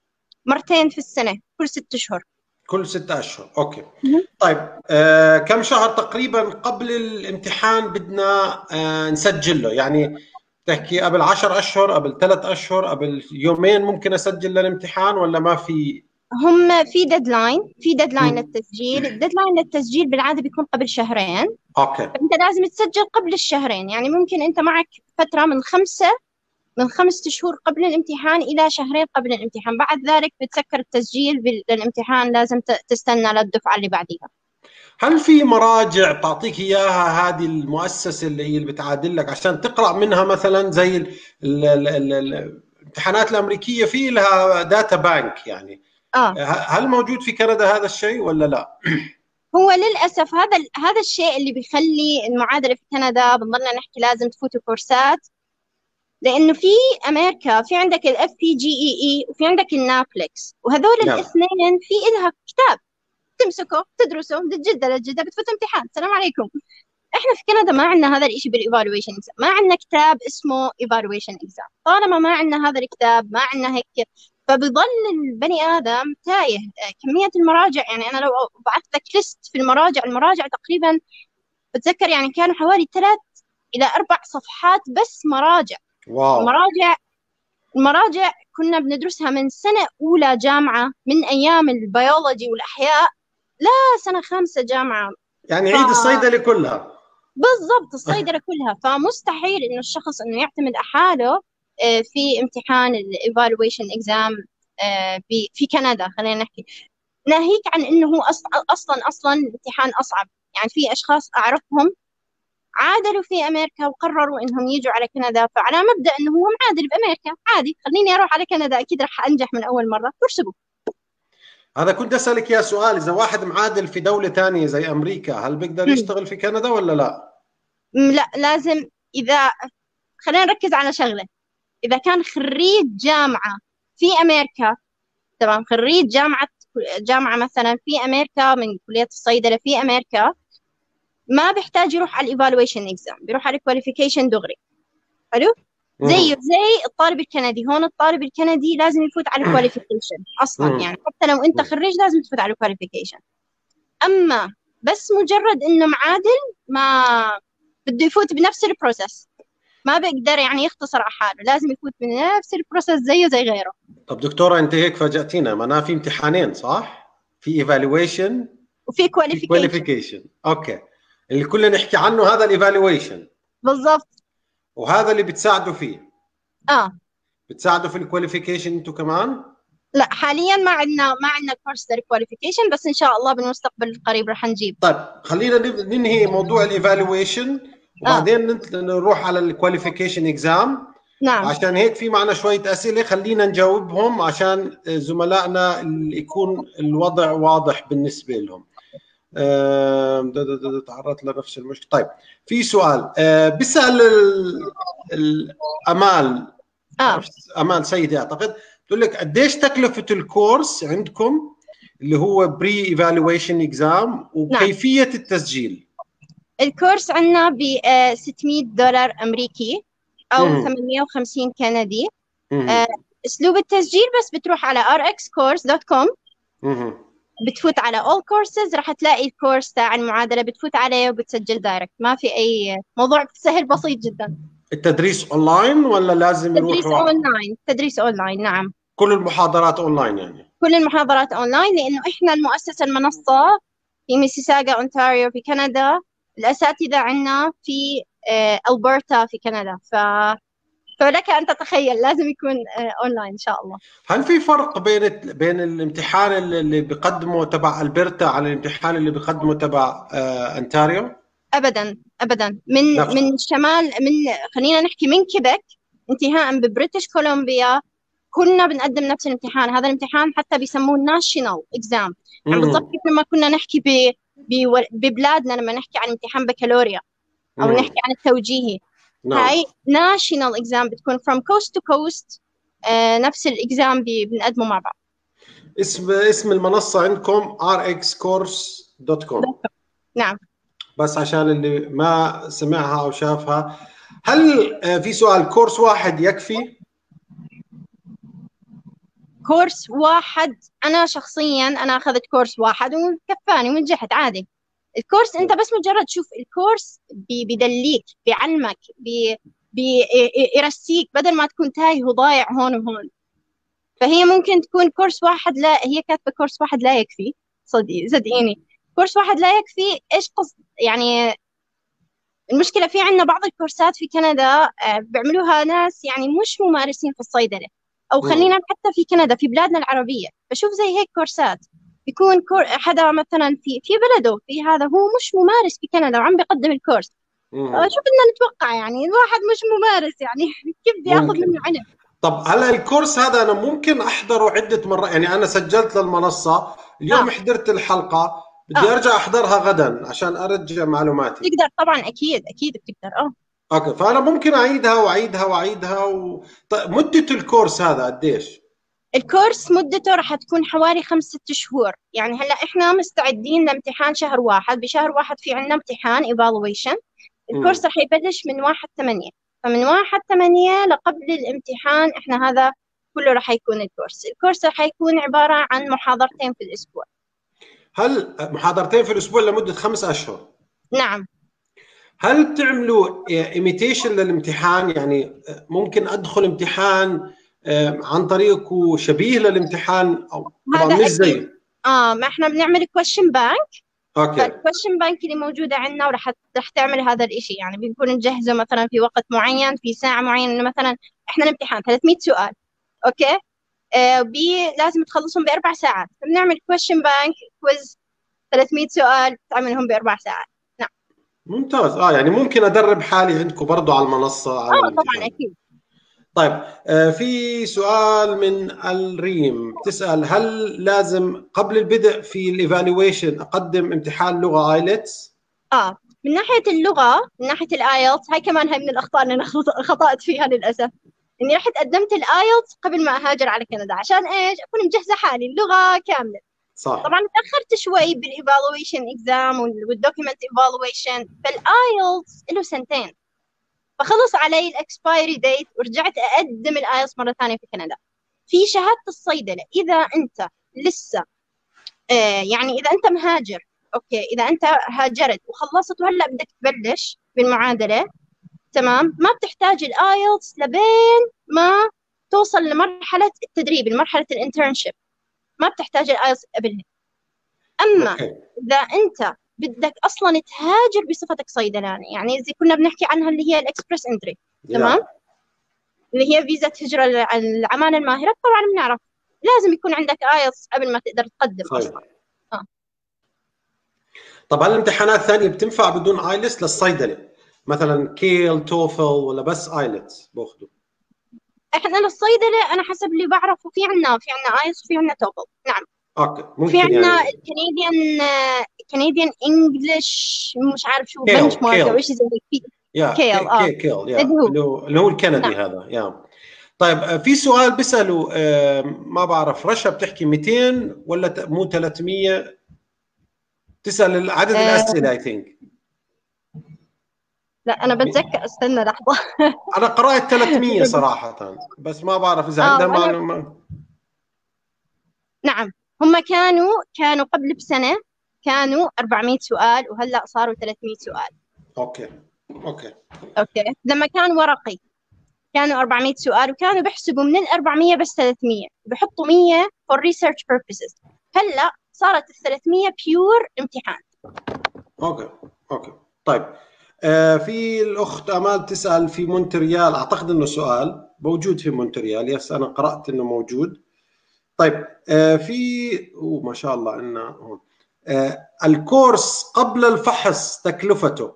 مرتين في السنة كل ست أشهر. كل ستة أشهر. أوكي. مهم. طيب آه، كم شهر تقريبا قبل الامتحان بدنا آه، نسجل له؟ يعني تحكي قبل عشر أشهر، قبل ثلاث أشهر، قبل يومين ممكن أسجل للامتحان ولا ما في؟ هم في ديدلاين في ديدلاين مم. للتسجيل. الديدلاين للتسجيل بالعادة بيكون قبل شهرين، أوكي. فأنت لازم تسجل قبل الشهرين. يعني ممكن أنت معك فترة من خمسة من خمسة شهور قبل الامتحان إلى شهرين قبل الامتحان. بعد ذلك بتسكر التسجيل بال- للامتحان، لازم ت- تستنى للدفعة اللي بعديها. هل في مراجع تعطيك إياها هذه المؤسسة اللي هي اللي بتعادل لك عشان تقرأ منها، مثلا زي ال ال ال ال ال الامتحانات الأمريكية في لها داتا بانك يعني؟ آه هل موجود في كندا هذا الشيء ولا لا؟ هو للأسف هذا ال- هذا الشيء اللي بيخلي المعادلة في كندا بنضلنا نحكي لازم تفوتوا كورسات. لأنه في أمريكا في عندك الاف بي جي اي اي وفي عندك النابلكس، وهذول نعم. الاثنين في إلها كتاب تمسكه تدرسه من جدة لجدة بتفوت امتحان. السلام عليكم. احنا في كندا ما عندنا هذا الاشي بالايفالويشن اكزام، ما عندنا كتاب اسمه ايفالويشن اكزام. طالما ما عندنا هذا الكتاب ما عندنا هيك، فبظل البني ادم تايه. آه، كمية المراجع، يعني انا لو بعثت لك ليست في المراجع المراجع تقريبا بتذكر يعني كانوا حوالي ثلاث الى اربع صفحات بس مراجع. واو. المراجع المراجع كنا بندرسها من سنة أولى جامعة، من أيام البيولوجي والأحياء، لا سنة خامسة جامعة. يعني ف... عيد الصيدلة كلها. بالضبط الصيدلة كلها. فمستحيل إنه الشخص إنه يعتمد على حاله آه، في امتحان الايفالويشن اكزام في كندا. خلينا نحكي ناهيك عن إنه هو أص- أصلا أصلا الامتحان أصعب. يعني في أشخاص أعرفهم عادلوا في أمريكا وقرروا إنهم يجوا على كندا، فعلى مبدأ إنه هو معادل بأمريكا عادي، خليني أروح على كندا أكيد رح أنجح من أول مرة، ترسبوا. هذا كنت اسالك يا سؤال، اذا واحد معادل في دوله ثانيه زي امريكا هل بيقدر مم. يشتغل في كندا ولا لا؟ مم، لا لازم. إذا خلينا نركز على شغلة، إذا كان خريج جامعة في أمريكا، تمام، خريج جامعة جامعة مثلا في أمريكا من كلية الصيدلة في أمريكا، ما بيحتاج يروح على الإيفالويشن إكزام، بيروح على الكواليفيكيشن دغري. حلو. زيه مهم. زي الطالب الكندي. هون الطالب الكندي لازم يفوت على الكواليفيكيشن أصلا، مهم. يعني حتى لو أنت خريج لازم تفوت على الكواليفيكيشن. أما بس مجرد إنه معادل، ما بده يفوت بنفس البروسيس، ما بيقدر يعني يختصر على حاله، لازم يفوت بنفس البروسيس زيه زي غيره. طب دكتوره انت هيك فاجأتينا، معناها في امتحانين صح؟ في ايفالويشن، وفي في كواليفيكيشن. كواليفيكيشن. اوكي، اللي كلنا نحكي عنه هذا الايفالويشن، بالضبط. وهذا اللي بتساعدوا فيه. اه. بتساعدوا في الكواليفيكيشن انتم كمان؟ لا حاليا ما عندنا ما عندنا كورس للكواليفيكيشن، بس ان شاء الله بالمستقبل القريب رح نجيب. طيب خلينا نب- ننهي موضوع الايفالويشن اه. وبعدين ننت- نروح على الكواليفيكيشن اكزام. نعم. وعشان هيك في معنا شوية أسئلة خلينا نجاوبهم عشان زملائنا اللي يكون الوضع واضح بالنسبة لهم. آم، د- د- د- تعرضت لنفس المشكلة. طيب في سؤال آه، بيسأل ال- الأمال، اه. بعرف أمال سيدي أعتقد، تقول لك قديش تكلفة الكورس عندكم اللي هو بري ايفالويشن اكزام نعم. وكيفية التسجيل؟ الكورس عندنا ب ستمية دولار امريكي او مهم. ثمانمية وخمسين كندي. مهم. آه، اسلوب التسجيل بس بتروح على ار اكس كورس دوت كوم، مهم. بتفوت على all courses، راح تلاقي الكورس تاع المعادلة، بتفوت عليه وبتسجل دايركت، ما في أي موضوع، سهل بسيط جدا. التدريس اونلاين ولا لازم تدريس يروحوا؟ أونلاين، تدريس أونلاين، نعم. كل المحاضرات اونلاين يعني؟ كل المحاضرات أونلاين، لأنه إحنا المؤسسة المنصة في ميسيساغا أونتاريو في كندا، الأساتذة عندنا في آه، ألبرتا في كندا، ف... فلك أن تتخيل لازم يكون آه، أونلاين إن شاء الله. هل في فرق بين الت- بين الامتحان اللي اللي بيقدمه تبع البرتا على الامتحان اللي بيقدمه تبع آه، انتاريو؟ أبدا أبدا. من نفس. من شمال، من خلينا نحكي من كيبك انتهاء ببريتش كولومبيا، كلنا بنقدم نفس الامتحان. هذا الامتحان حتى بيسموه ناشونال اكزام، يعني بالضبط مهم. كيف لما كنا نحكي ب... ب... ببلادنا لما نحكي عن امتحان بكالوريا او مهم. نحكي عن التوجيهي. نعم. هاي ناشونال اكزام بتكون from coast to coast. آه نفس الاكزام ب... بنقدمه مع بعض. اسم اسم المنصة عندكم ار اكس كورس دوت كوم، نعم. بس عشان اللي ما سمعها او شافها. هل آه، في سؤال، كورس واحد يكفي؟ كورس واحد، انا شخصيا انا اخذت كورس واحد وكفاني ونجحت عادي. الكورس انت بس مجرد تشوف الكورس بي- بيدليك، بيعلمك، بي بيرسيك، بدل ما تكون تايه وضايع هون وهون. فهي ممكن تكون كورس واحد، لا هي كاتبة كورس واحد لا يكفي. صدقي صدقيني، كورس واحد لا يكفي. ايش قصد يعني؟ المشكلة في عندنا بعض الكورسات في كندا آه، بيعملوها ناس يعني مش ممارسين في الصيدلة، أو مهم. خلينا حتى في كندا في بلادنا العربية بشوف زي هيك كورسات، بيكون كور حدا مثلا في في بلده في هذا، هو مش ممارس في كندا وعم بيقدم الكورس. آه، مهم. شو بدنا نتوقع يعني؟ الواحد مش ممارس يعني كيف بدي آخذ ممكن. منه علم؟ طب هلا الكورس هذا انا ممكن احضره عدة مرات؟ يعني انا سجلت للمنصة اه. اليوم، حضرت الحلقة، بدي اه. ارجع احضرها غدا عشان ارجع معلوماتي. تقدر طبعا، أكيد أكيد بتقدر. اه. اوكي، فانا ممكن اعيدها واعيدها واعيدها و... طيب مدة الكورس هذا قديش؟ الكورس مدته راح تكون حوالي خمس ست شهور. يعني هلا احنا مستعدين لامتحان شهر واحد، بشهر واحد في عندنا امتحان evaluation. الكورس امم. راح يبلش من واحد ثمانية، فمن واحد ثمانية لقبل الامتحان احنا هذا كله راح يكون الكورس. الكورس راح يكون عبارة عن محاضرتين في الأسبوع. هل محاضرتين في الاسبوع لمدة خمس اشهر؟ نعم. هل بتعملوا ايميتيشن للامتحان؟ يعني ممكن ادخل امتحان آه، عن طريقه شبيه للامتحان، او طبعا هذا مش أكيد. زي؟ اه، ما احنا بنعمل question bank. اوكي. فالكويشن بانك اللي موجودة عندنا وراح رح تعمل هذا الإشي، يعني بنكون نجهزه مثلا في وقت معين في ساعة معينة، إنه مثلا إحنا الامتحان ثلاثمية سؤال، أوكي، آه بي لازم تخلصهم بأربع ساعات، فبنعمل كويشن بانك كويز ثلاثمية سؤال تعملهم بأربع ساعات. نعم. ممتاز. اه يعني ممكن ادرب حالي عندكم برضو على المنصة على آه طبعا الامتحان. أكيد. طيب آه، في سؤال من الريم تسأل هل لازم قبل البدء في الايفالويشن اقدم امتحان لغة ايلتس؟ اه من ناحية اللغة، من ناحية الايلتس، هاي كمان هاي من الاخطاء اللي انا خط- خطأت فيها للاسف، اني رحت قدمت الايلتس قبل ما اهاجر على كندا عشان ايش؟ اكون مجهزة حالي اللغة كاملة. صح. طبعا تأخرت شوي بالايفالويشن اكزام والدوكيمنت ايفالويشن، فالايلتس له سنتين، فخلص علي الاكسبايري ديت ورجعت اقدم الايلتس مرة ثانية في كندا. في شهادة الصيدلة إذا أنت لسه آه يعني إذا أنت مهاجر، أوكي، إذا أنت هاجرت وخلصت وهلأ بدك تبلش بالمعادلة، تمام، ما بتحتاج الآيلتس لبين ما توصل لمرحلة التدريب، لمرحلة الانترنشيب، ما بتحتاج الآيلتس قبلها. أما اوكي. إذا أنت بدك أصلا تهاجر بصفتك صيدلاني، يعني زي كنا بنحكي عنها اللي هي الإكسبرس إنتري، تمام، يا اللي هي فيزا هجرة العمالة الماهرة، طبعا بنعرف لازم يكون عندك آيلتس قبل ما تقدر تقدم صحيح. أصلا. آه. طب هل الامتحانات الثانية بتنفع بدون ايلتس للصيدلة؟ مثلا كيل توفل ولا بس ايلتس باخذوا؟ احنا للصيدلة أنا حسب اللي بعرفه في عنا في عنا آيلتس وفي عنا توفل، نعم. اوكي في ممكن عنا يعني الكنديان كنديان انجلش، مش عارف شو، كيل بنش مارك او كيل شيء زي هيك. يا كيل، كي اه كي كيل اللي يا هو، اللي هو اللي هو نعم. الكندي هذا يا. طيب آه، في سؤال بيسألوا آه، ما بعرف رشا بتحكي مئتين ولا ت- مو ثلاثمية؟ تسأل عدد آه الأسئلة اي ثينك. لا أنا بتذكر، استنى لحظة. أنا قرأت ثلاثمية صراحة، بس ما بعرف إذا اه عندها وأنا، معلومة. نعم، هم كانوا كانوا قبل بسنة كانوا أربعمية سؤال وهلأ صاروا ثلاثمية سؤال. أوكي أوكي. اوكي، لما كان ورقي كانوا أربعمية سؤال، وكانوا بيحسبوا من ال أربعمية بس ثلاثمية، بحطوا مية for research purposes. هلا صارت ال ثلاثمية بيور امتحان. أوكي أوكي. طيب آه في الأخت أمال تسأل في مونتريال، أعتقد إنه سؤال موجود في مونتريال، يس أنا قرأت إنه موجود. طيب آه في أوه ما شاء الله إنه هون آه الكورس قبل الفحص تكلفته،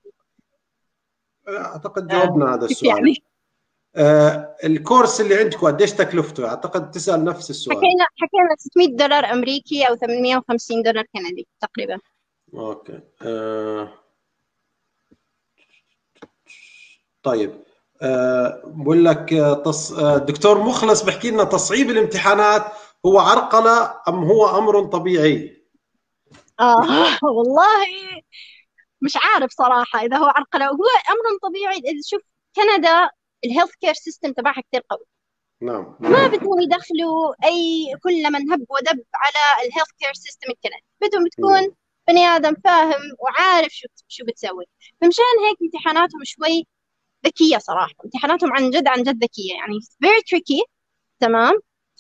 أعتقد آه. جاوبنا هذا كيف السؤال. يعني؟ آه الكورس اللي عندكم قديش تكلفته؟ أعتقد تسأل نفس السؤال. حكينا حكينا ستمية دولار أمريكي أو ثمانمية وخمسين دولار كندي تقريبا. أوكي آه طيب آه بقول لك آه تص... آه دكتور مخلص بحكي لنا تصعيب الامتحانات هو عرقلة أم هو أمر طبيعي؟ آه والله مش عارف صراحة إذا هو عرقلة، هو أمر طبيعي. إذا شوف كندا الهيلث كير سيستم تبعها كثير قوي، نعم. ما بدهم يدخلوا أي كل من هب ودب على الهيلث كير سيستم الكندي، بدهم نعم. تكون بني آدم فاهم وعارف شو شو بتسوي. فمشان هيك امتحاناتهم شوي ذكية صراحة، امتحاناتهم عن جد عن جد ذكية، يعني very tricky، تمام.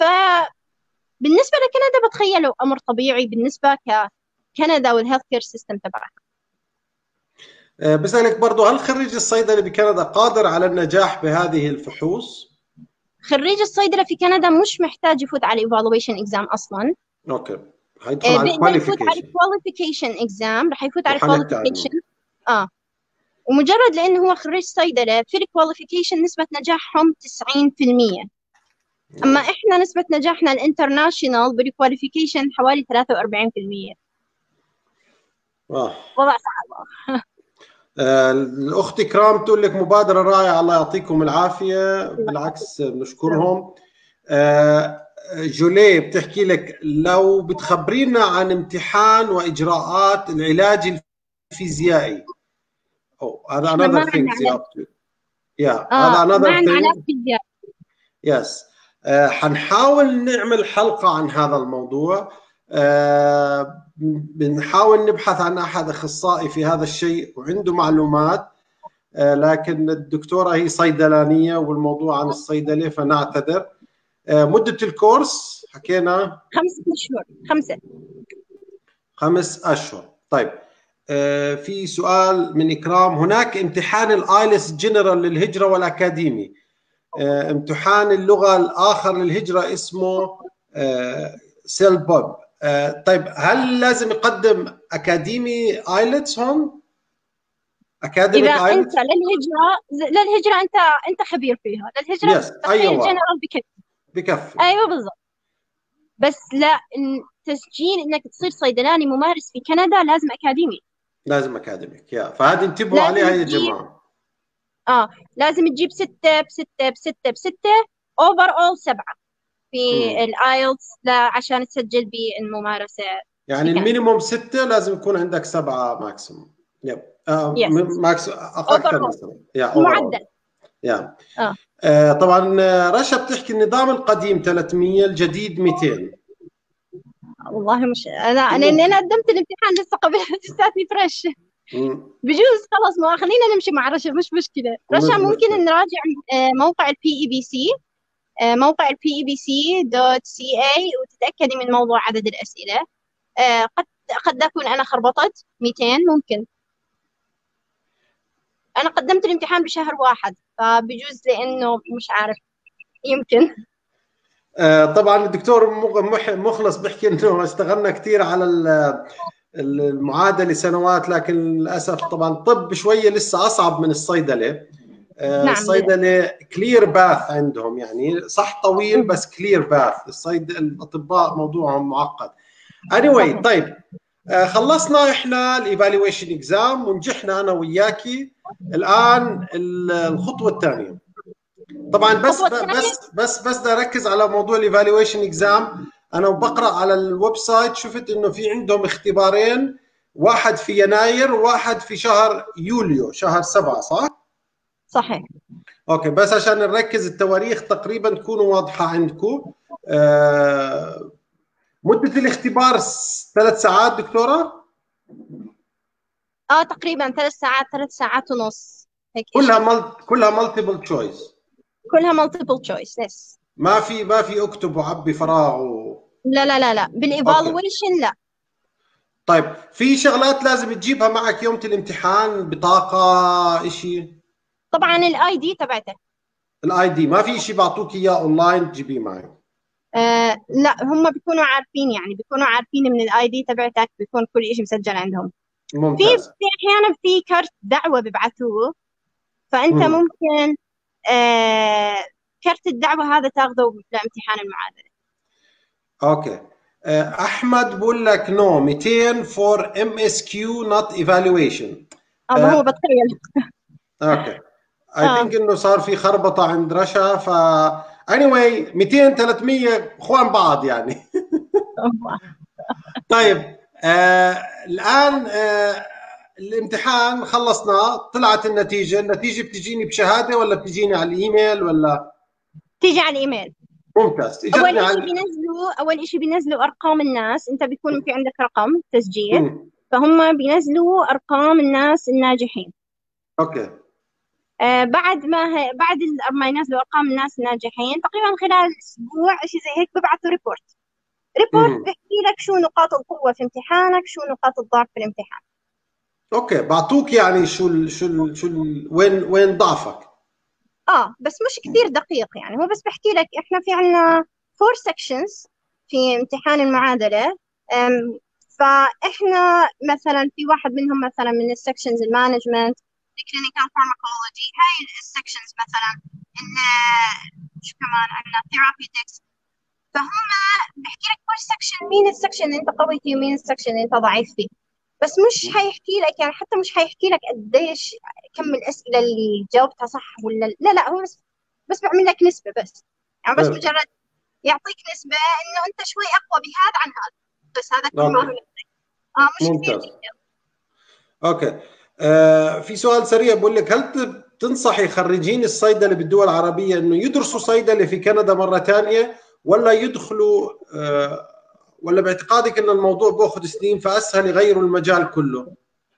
فبالنسبة لكندا بتخيله أمر طبيعي بالنسبة ككندا والهيلث كير سيستم تبعها. آه بسألك برضو هل خريج الصيدلة بكندا قادر على النجاح بهذه الفحوص؟ خريج الصيدلة في كندا مش محتاج يفوت على evaluation exam أصلا. أوكي هيدخل آه، على بيقدر يفوت على الكواليفيكيشن qualification exam، رح يفوت على وحالة تعلم. qualification. اه ومجرد لأنه هو خريج صيدلة في الكواليفيكيشن نسبة نجاحهم تسعين بالمية. أما إحنا نسبة نجاحنا الانترناشونال بالكواليفيكيشن حوالي ثلاثة وأربعين بالمية. آه. وضع صعب. آه، الأخت إكرام تقول لك مبادرة رائعة الله يعطيكم العافية، بالعكس بنشكرهم. آه، جوليه بتحكي لك لو بتخبرينا عن امتحان وإجراءات العلاج الفيزيائي. Oh, هذا إحنا ما another thing عندنا they علاج. up to. Yeah, آه هذا ما another عندنا علاج thing. فيزياء. يس آه، حنحاول نعمل حلقة عن هذا الموضوع. آه، بنحاول نبحث عن أحد أخصائي في هذا الشيء وعنده معلومات، آه، لكن الدكتورة هي صيدلانية والموضوع عن الصيدلة فنعتذر. آه، مدة الكورس حكينا خمسة أشهر. خمسة. خمس أشهر. طيب آه، في سؤال من إكرام، هناك امتحان الآيلس جنرال للهجرة والأكاديمي، آه، امتحان اللغة الآخر للهجرة اسمه آه، سيل بوب. آه، طيب هل لازم يقدم أكاديمي آيلتس هون؟ اكاديميك اذا انت ايلتس؟ للهجره للهجره انت انت خبير فيها، للهجره يس، تقريبا ايوه جنرال بكفي. بكفي. ايوه بالضبط. بس لا، تسجيل انك تصير صيدلاني ممارس في كندا لازم اكاديمي. لازم اكاديميك، يا فهذه انتبهوا عليها لازم يا تجيب جماعه. اه لازم تجيب ستة بستة بستة بستة، اوفر اول سبعة في امم الايلتس عشان تسجل بالممارسة في يعني كندا. المينيموم ستة، لازم يكون عندك سبعة ماكسيموم. يب آه يس، م- ماكس أق- اوفر اكثر من اول سبعة، يا اوفر. المعدل. يا اه آه طبعا، آه، رشا بتحكي النظام القديم ثلاثمية، الجديد مئتين. والله مش انا انا إني ممكن. انا قدمت الامتحان لسه قبل لساتني فريش. مم. بجوز خلاص ما خلينا نمشي مع رشا، مش مشكلة. مش رشا ممكن مشكلة. نراجع آه، موقع البي اي بي سي، موقع البي اي بي سي دوت سي اي، وتتأكدي من موضوع عدد الأسئلة. آه، قد قد أكون أنا خربطت مئتين ممكن. أنا قدمت الامتحان بشهر واحد، فبجوز لأنه مش عارف، يمكن. آه طبعا الدكتور مغ- مح- مخلص بيحكي انه اشتغلنا كثير على ال- المعادله سنوات، لكن للاسف طبعا الطب شويه لسه اصعب من الصيدله. آه، نعم للأسف. الصيدله كلير باث عندهم، يعني صح طويل مم. بس كلير باث. الصيد الاطباء موضوعهم معقد. anyway، صحيح. طيب، آه، خلصنا احنا الايفالويشن اكزام ونجحنا انا وياكي. الان ال- الخطوه الثانيه. طبعا بس الخطوة الثانية. بس بس بس بدي اركز على موضوع الايفالويشن اكزام. انا بقرا على الويب سايت شفت انه في عندهم اختبارين، واحد في يناير وواحد في شهر يوليو، شهر سبعة، صح؟ صحيح. اوكي، بس عشان نركز التواريخ تقريبا تكون واضحه عندكم. آه مده الاختبار ثلاث ساعات دكتوره؟ اه تقريبا ثلاث ساعات، ثلاث ساعات ونص، هيك كلها إشي. مل... كلها مالتيبل تشويس؟ كلها multiple choice. يس. ما في ما في اكتب وعبي فراغ و... لا لا لا لا، اوكي. بالايفالويشن لا. طيب، في شغلات لازم تجيبها معك يوم الامتحان، بطاقة، اشي؟ طبعا الاي دي تبعتك. الاي دي ما في اشي بعطوك اياه اونلاين تجيبيه معك؟ آه لا، هم بيكونوا عارفين، يعني بيكونوا عارفين من الاي دي تبعتك، بيكون كل شيء مسجل عندهم. في ممتاز. في احيانا في كارت دعوة ببعثوه، فانت مم. ممكن آه كارت الدعوة هذا تاخذه لامتحان المعادلة. اوكي. آه، احمد بقول لك نو مئتين فور ام اس كيو نوت ايفالويشن. اه ما هو بتخيل. اوكي. اي اه ثينك انه صار في خربطه عند رشا. ف anyway مئتين ثلاثمية اخوان بعض يعني. طيب، آه الآن آه الامتحان خلصناه، طلعت النتيجة. النتيجة بتجيني بشهادة ولا بتجيني على الإيميل ولا؟ تيجي على الايميل. ممتاز، اول اجتني شيء على. بينزلوا اول شيء بينزلوا ارقام الناس، انت بيكون في عندك رقم تسجيل، مم. فهم بينزلوا ارقام الناس الناجحين. اوكي. آه بعد ما ه... بعد ال- ما ينزلوا ارقام الناس الناجحين تقريبا خلال اسبوع شيء زي هيك، ببعثوا ريبورت. ريبورت مم. بيحكي لك شو نقاط القوة في امتحانك، شو نقاط الضعف في الامتحان. اوكي، بعطوك يعني شو ال شو ال شو ال وين وين ضعفك. اه بس مش كثير دقيق، يعني هو بس بحكي لك احنا في عنا فور سكشنز في امتحان المعادلة. أم، فاحنا مثلا في واحد منهم مثلا من السكشنز المانجمنت، الكلينيكال فارماكولوجي، هاي السكشنز مثلا ال- شو كمان عندنا ثيرابيوتكس. فهم بحكي لك كل سكشن مين السكشن اللي انت قوي فيه ومين السكشن اللي انت ضعيف فيه. بس مش حيحكي لك، يعني حتى مش حيحكي لك قديش كم الأسئلة اللي جاوبتها صح ولا لا لا هو بس بس بيعمل لك نسبة بس، يعني بس حلو. مجرد يعطيك نسبة إنه أنت شوي أقوى بهذا عن هذا، بس هذا كل ما هو اوكي، يعطيك. آه مش كثير ممتاز. دقيق. اوكي. آه في سؤال سريع بقول لك، هل ت- تنصحي خريجين الصيدلة بالدول العربية انه يدرسوا صيدلة في كندا مرة ثانية، ولا يدخلوا آه ولا باعتقادك ان الموضوع باخذ سنين فاسهل يغيروا المجال كله؟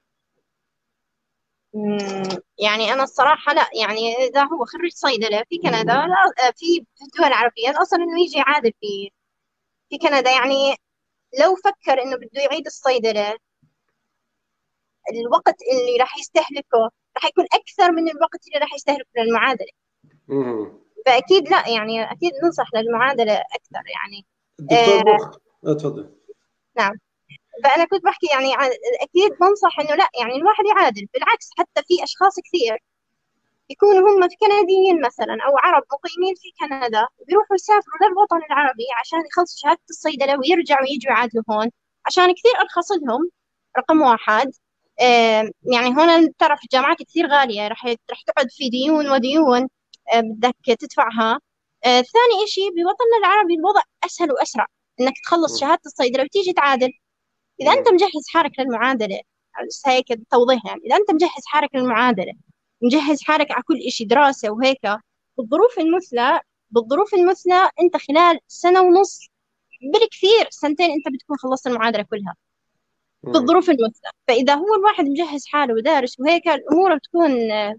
مم، يعني أنا الصراحة لا، يعني إذا هو خريج صيدلة في كندا لا، آه، في في الدول العربية أصلا إنه يجي يعادل في في كندا، يعني لو فكر إنه بده يعيد الصيدلة، الوقت اللي راح يستهلكه راح يكون أكثر من الوقت اللي راح يستهلكه للمعادلة. مم. فأكيد لا، يعني أكيد ننصح للمعادلة أكثر يعني. الدكتور آه مخ، اتفضل. نعم. فأنا كنت بحكي يعني أكيد بنصح إنه لا، يعني الواحد يعادل. بالعكس، حتى في أشخاص كثير يكونوا هم في كنديين مثلا أو عرب مقيمين في كندا، بيروحوا يسافروا للوطن العربي عشان يخلصوا شهادة الصيدلة ويرجعوا يجوا يعادلوا هون، عشان كثير أرخص لهم. رقم واحد. آه يعني هون بتعرف الجامعات كثير غالية، رح رح تقعد في ديون وديون آه بدك تدفعها. آه ثاني إشي، بوطننا العربي الوضع أسهل وأسرع، إنك تخلص شهادة الصيدلة وتيجي تعادل. إذا أنت مجهز حالك للمعادلة، بس هيك توضيح يعني، إذا أنت مجهز حالك للمعادلة، مجهز حالك على كل إشي، دراسة وهيك، بالظروف المثلى بالظروف المثلى أنت خلال سنة ونص، بالكثير سنتين، أنت بتكون خلصت المعادلة كلها بالظروف المثلى. فإذا هو الواحد مجهز حاله ودارس وهيك، الأمور بتكون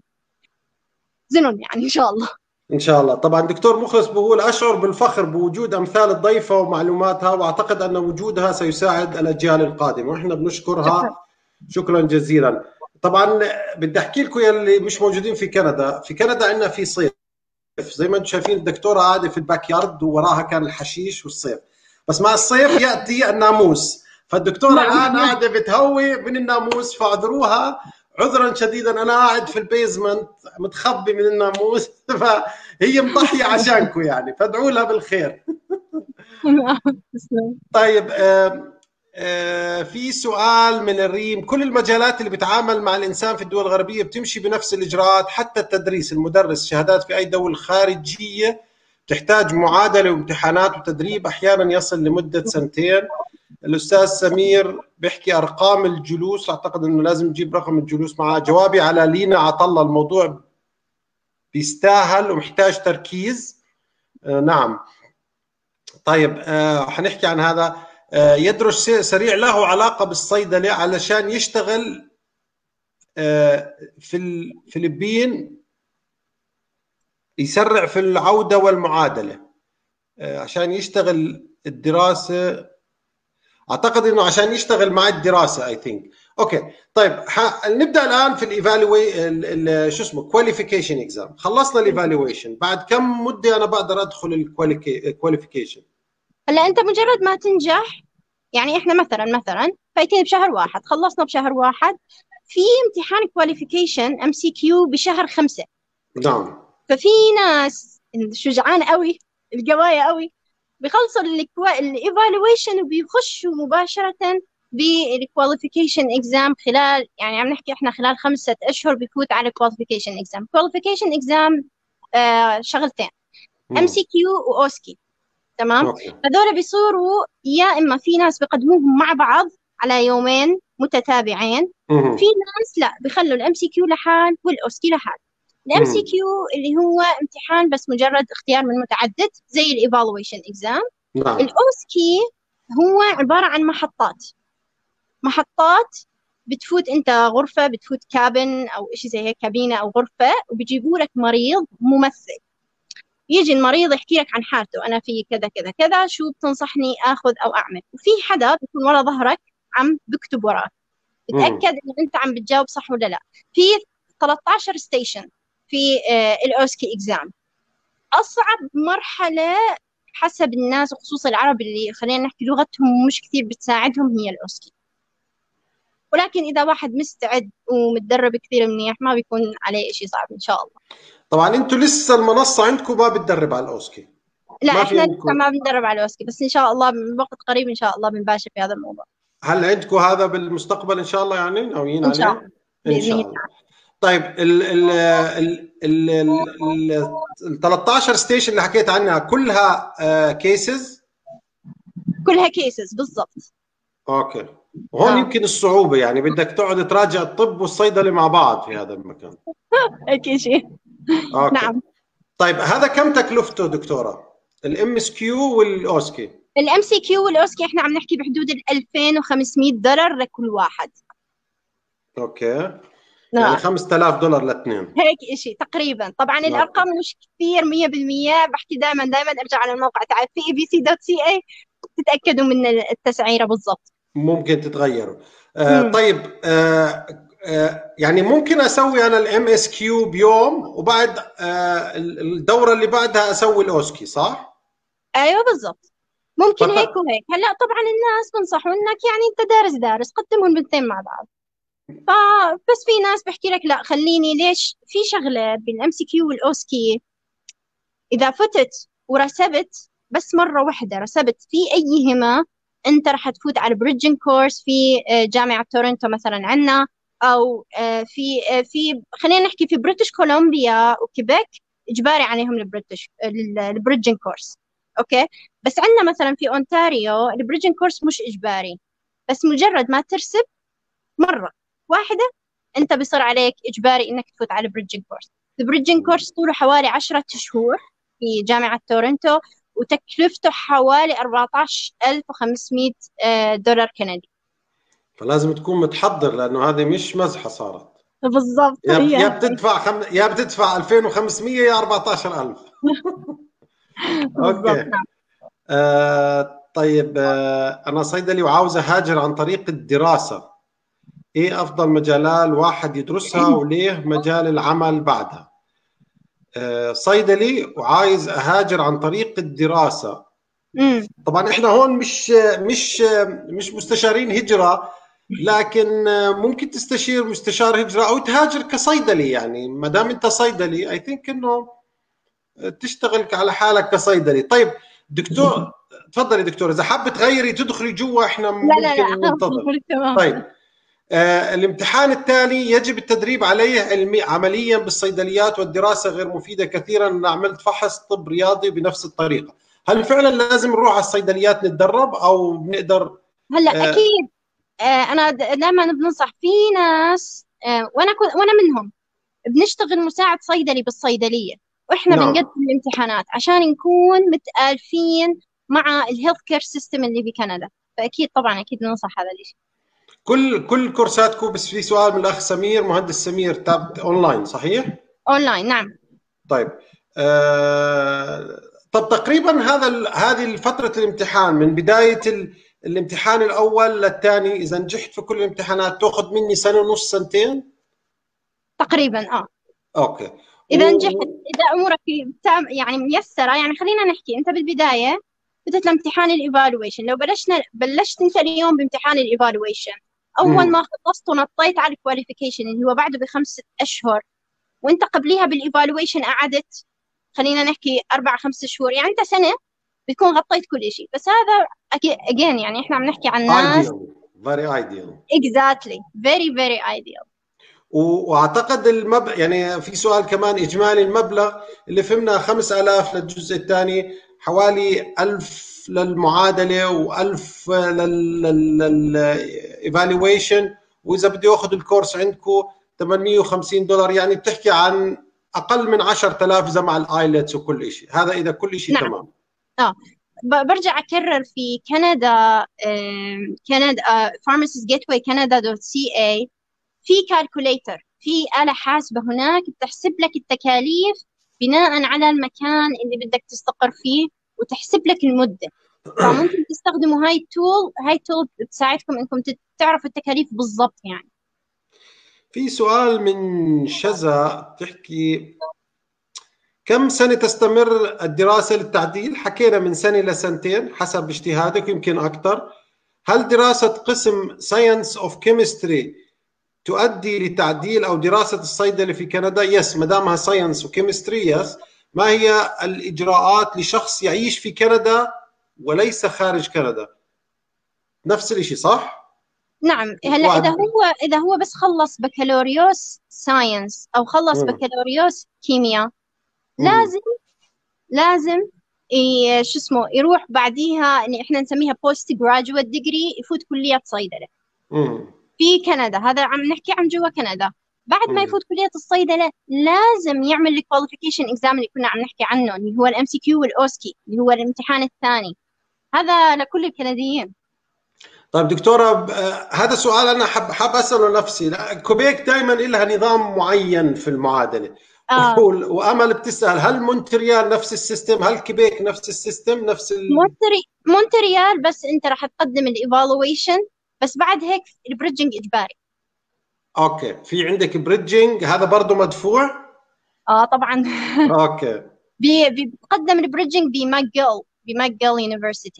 زنون يعني إن شاء الله. إن شاء الله. طبعا دكتور مخلص بقول أشعر بالفخر بوجود أمثال الضيفة ومعلوماتها، وأعتقد أن وجودها سيساعد الأجيال القادمة، وإحنا بنشكرها شكرا جزيلا. طبعا بدي أحكي لكم يلي مش موجودين في كندا، في كندا عندنا في صيف زي ما انتم شايفين، الدكتورة قاعدة في الباك يارد ووراها كان الحشيش والصيف، بس مع الصيف يأتي الناموس، فالدكتورة الآن قاعدة بتهوي من الناموس، فاعذروها عذرا شديدا، أنا قاعد في البيزمنت متخبي من الناموس، فهي مضحية عشانكم يعني، فادعوا لها بالخير. طيب آه آه في سؤال من الريم، كل المجالات اللي بتعامل مع الإنسان في الدول الغربية بتمشي بنفس الإجراءات، حتى التدريس، المدرس شهادات في أي دولة خارجية تحتاج معادلة وامتحانات وتدريب أحيانا يصل لمدة سنتين. الأستاذ سمير بيحكي أرقام الجلوس، أعتقد أنه لازم نجيب رقم الجلوس معاه. جوابي على لينا عطلة، الموضوع بيستاهل ومحتاج تركيز. آه نعم. طيب آه حنحكي عن هذا. آه يدرس سريع له علاقة بالصيدلة علشان يشتغل آه في الفلبين، يسرع في العودة والمعادلة آه عشان يشتغل الدراسة، اعتقد انه عشان يشتغل مع الدراسه اي ثينك. اوكي طيب نبدا الان في الايفالوي شو اسمه كواليفيكيشن اكزام. خلصنا الايفالويشن، بعد كم مده انا بقدر ادخل الكواليفيكيشن؟ هلا انت مجرد ما تنجح، يعني احنا مثلا مثلا فايتين بشهر واحد، خلصنا بشهر واحد، في امتحان كواليفيكيشن ام سي كيو بشهر خمسة. نعم. ففي ناس شجعان قوي، القوايا قوي، بيخلصوا الايفالويشن وبيخشوا مباشره بالكواليفيكيشن اكزام. خلال يعني عم نحكي احنا خلال خمسة اشهر بيفوت على كواليفيكيشن اكزام. كواليفيكيشن اكزام آه شغلتين، ام سي كيو واوسكي. تمام. هذول بيصيروا يا اما في ناس بيقدموهم مع بعض على يومين متتابعين، مم. في ناس لا بيخلوا الام سي كيو لحال والاوسكي لحال. الام سي كيو اللي هو امتحان بس مجرد اختيار من متعدد زي الايفالويشن اكزام. نعم. الاوسكي هو عبارة عن محطات محطات بتفوت انت غرفة، بتفوت كابن او شيء زي هيك، كابينة او غرفة، وبيجيبوا لك مريض ممثل. يجي المريض يحكي لك عن حالته، انا في كذا كذا كذا، شو بتنصحني اخذ او اعمل، وفي حدا بيكون ورا ظهرك عم بكتب وراك، بتأكد ان انت عم بتجاوب صح ولا لا. في ثلاثة عشر ستيشن في آه الاوسكي اكزام. اصعب مرحلة حسب الناس وخصوصا العرب اللي خلينا نحكي لغتهم مش كثير بتساعدهم هي الاوسكي، ولكن اذا واحد مستعد ومتدرب كثير منيح ما بيكون عليه شيء صعب ان شاء الله. طبعا انتم لسه المنصه عندكم ما بتدرب على الاوسكي؟ لا ما احنا لسه ما بندرب على الاوسكي، بس ان شاء الله بوقت قريب ان شاء الله بنباشر في هذا الموضوع. هل عندكم هذا بالمستقبل ان شاء الله، يعني ناويين عليه؟ ان شاء الله ان شاء الله. طيب ال ال ال ال ال ثلاثة عشر ستيشن اللي حكيت عنها كلها كيسز؟ كلها كيسز بالضبط. اوكي. وهون آه. يمكن الصعوبة يعني بدك تقعد تراجع الطب والصيدلة مع بعض في هذا المكان. اكيد شيء. نعم. طيب هذا كم تكلفته دكتورة؟ الام اس كيو والاوسكي؟ الام سي كيو والاوسكي احنا عم نحكي بحدود ال ألفين وخمسمية دولار لكل واحد. اوكي. نعم. يعني خمسة آلاف دولار لاثنين هيك شيء تقريبا. طبعا نعم. الارقام مش كثير مية بالمية، بحكي دائما دائما ارجع على الموقع تاع في اي بي سي دوت سي اي تتاكدوا من التسعيره بالضبط. ممكن تتغيروا. آه طيب آه آه يعني ممكن اسوي انا الام اس كيو بيوم وبعد آه الدوره اللي بعدها اسوي الاوسكي صح؟ ايوه بالضبط. ممكن فت... هيك وهيك. هلا طبعا الناس بنصحوا انك يعني انت دارس دارس قدمهم بنتين مع بعض. فبس في ناس بحكي لك لا خليني، ليش؟ في شغله بالام سي كيو والاوسكي، اذا فتت ورسبت بس مره واحده، رسبت في ايهما، انت رح تفوت على بريدجنج كورس في آه، جامعه تورنتو مثلا عنا، او آه، في آه، في خلينا نحكي في بريتش كولومبيا وكيبيك اجباري عليهم البريتش البريدجنج كورس. اوكي. بس عندنا مثلا في اونتاريو البريدجنج كورس مش اجباري، بس مجرد ما ترسب مره واحده انت بيصير عليك اجباري انك تفوت على البريدجنج كورس. البريدجنج كورس طوله حوالي عشرة شهور في جامعة تورنتو، وتكلفته حوالي أربعة عشر ألف وخمسمائة آه، دولار كندي. فلازم تكون متحضر، لانه هذه مش مزحه صارت. بالضبط يا هي يا هاي. بتدفع خم... يا بتدفع ألفين وخمسمية يا أربعة عشر ألف. بالضبط اوكي. نعم. آه طيب، آه انا صيدلي وعاوز اهاجر عن طريق الدراسه، ايه افضل مجالات الواحد يدرسها وليه مجال العمل بعدها؟ آه صيدلي وعايز اهاجر عن طريق الدراسه. امم طبعا احنا هون مش مش مش مستشارين هجره، لكن ممكن تستشير مستشار هجره او تهاجر كصيدلي. يعني ما دام انت صيدلي اي ثينك انه تشتغل على حالك كصيدلي. طيب دكتور، تفضلي دكتور، اذا حابه تغيري تدخلي جوا احنا لا لا ممكن لا ننتظر. تمام. طيب، آه الامتحان التالي يجب التدريب عليه علمي عمليا بالصيدليات، والدراسه غير مفيده كثيرا. انا عملت فحص طب رياضي بنفس الطريقه. هل فعلا لازم نروح على الصيدليات نتدرب او بنقدر؟ هلا آه اكيد. آه انا دائما بنصح في ناس، آه وانا كنت وانا منهم، بنشتغل مساعد صيدلي بالصيدليه، واحنا بنقدم نعم. الامتحانات عشان نكون متآلفين مع الهيلث كير سيستم اللي بكندا. فاكيد طبعا اكيد بننصح هذا الشيء. كل كل كورساتكم، بس في سؤال من الاخ سمير، مهندس سمير، تاب اونلاين صحيح؟ اونلاين نعم. طيب. آه طب تقريبا هذا ال- هذه فترة الامتحان من بداية ال- الامتحان الأول للثاني، إذا نجحت في كل الامتحانات تأخذ مني سنة ونص سنتين؟ تقريبا اه. أوكي. اذا نجحت، و... اذا امورك تام- يعني ميسره، يعني خلينا نحكي انت بالبدايه بدت لامتحان الايفالويشن. لو بلشنا بلشت انت اليوم بامتحان الايفالويشن، اول ما مم. خلصت ونطيت على الكواليفيكيشن اللي هو بعده بخمسة اشهر، وانت قبليها بالايفالويشن قعدت خلينا نحكي اربع خمس شهور، يعني انت سنه بتكون غطيت كل شيء. بس هذا اجين يعني احنا عم نحكي عن ناس. ideal. very ideal. exactly very very ideal. و- واعتقد المبلغ، يعني في سؤال كمان، اجمالي المبلغ اللي فهمنا خمس آلاف للجزء الثاني، حوالي ألف للمعادله و1000 للايفالويشن، واذا بدي اخذ الكورس عندكم ثمانمية وخمسين دولار، يعني بتحكي عن اقل من عشرة آلاف اذا مع الايلتس وكل شيء. هذا اذا كل شيء نعم. تمام. اه ب- برجع اكرر في كندا، آم، كندا فارماسيست جيت واي كندا دوت سي اي، في كالكوليتر، في آلة حاسبة هناك بتحسب لك التكاليف بناء على المكان اللي بدك تستقر فيه، وتحسب لك المدة. فممكن تستخدموا هاي التول، هاي التول بتساعدكم انكم تت- تعرفوا التكاليف بالضبط يعني. في سؤال من شذا تحكي كم سنة تستمر الدراسة للتعديل؟ حكينا من سنة لسنتين حسب اجتهادك، يمكن أكثر. هل دراسة قسم Science of Chemistry تؤدي لتعديل أو دراسة الصيدلة في كندا؟ يس، ما دامها Science وكيمستري يس. ما هي الإجراءات لشخص يعيش في كندا وليس خارج كندا؟ نفس الشيء صح؟ نعم. هلا اذا وعد... هو اذا هو بس خلص بكالوريوس ساينس او خلص مم. بكالوريوس كيمياء، مم. لازم لازم ي- شو اسمه يروح بعديها، يعني احنا نسميها بوست جراجويت ديجري، يفوت كلية صيدلة مم. في كندا. هذا عم نحكي عن جوا كندا. بعد ما مم. يفوت كلية الصيدلة لازم يعمل الكواليفيكيشن اكزام اللي كنا عم نحكي عنه، اللي هو الام سي كيو والاوسكي، اللي هو الامتحان الثاني. هذا لكل الكنديين. طيب دكتورة، ب- آه، هذا سؤال أنا حاب حاب أسأله نفسي. لا، كوبيك دائما لها نظام معين في المعادلة. آه وال- وأمل بتسأل هل مونتريال نفس السيستم؟ هل كيبيك نفس السيستم؟ نفس ال... مونتري مونتريال بس انت راح تقدم الايفالويشن، بس بعد هيك البريدجنج اجباري. أوكي، في عندك بريدجينج، هذا برضه مدفوع؟ اه طبعا. أوكي. بي- بي- بتقدم البريدجنج بماكجيل بماكجيل يونيفرسيتي.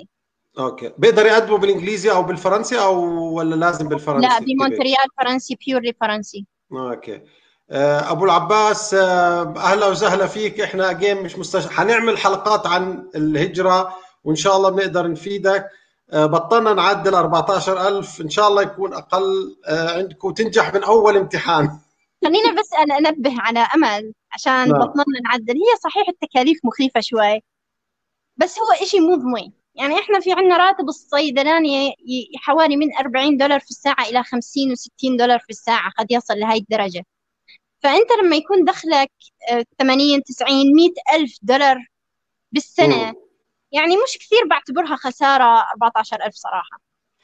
اوكي، بيقدر يقدمه بالانجليزي او بالفرنسي او ولا لازم لا، بالفرنسي كيبيك؟ بمونتريال فرنسي، بيورلي فرنسي. اوكي. آه، ابو العباس، آه، اهلا وسهلا فيك. احنا جيم مش مستشفى، حنعمل حلقات عن الهجرة وان شاء الله بنقدر نفيدك. آه، بطلنا نعدل أربعة عشر ألف، ان شاء الله يكون اقل آه، عندك وتنجح من اول امتحان. خلينا بس أنا أنبه على أمل عشان نعم. بطلنا نعدل. هي صحيح التكاليف مخيفة شوي، بس هو إشي مو ضمن. يعني إحنا في عنا راتب الصيدلاني ي- حوالي من أربعين دولار في الساعة إلى خمسين و60 دولار في الساعة، قد يصل لهي الدرجة. فأنت لما يكون دخلك آه، ثمانين تسعين مئة ألف دولار بالسنة، مم. يعني مش كثير، بعتبرها خسارة أربعة عشر ألف صراحة.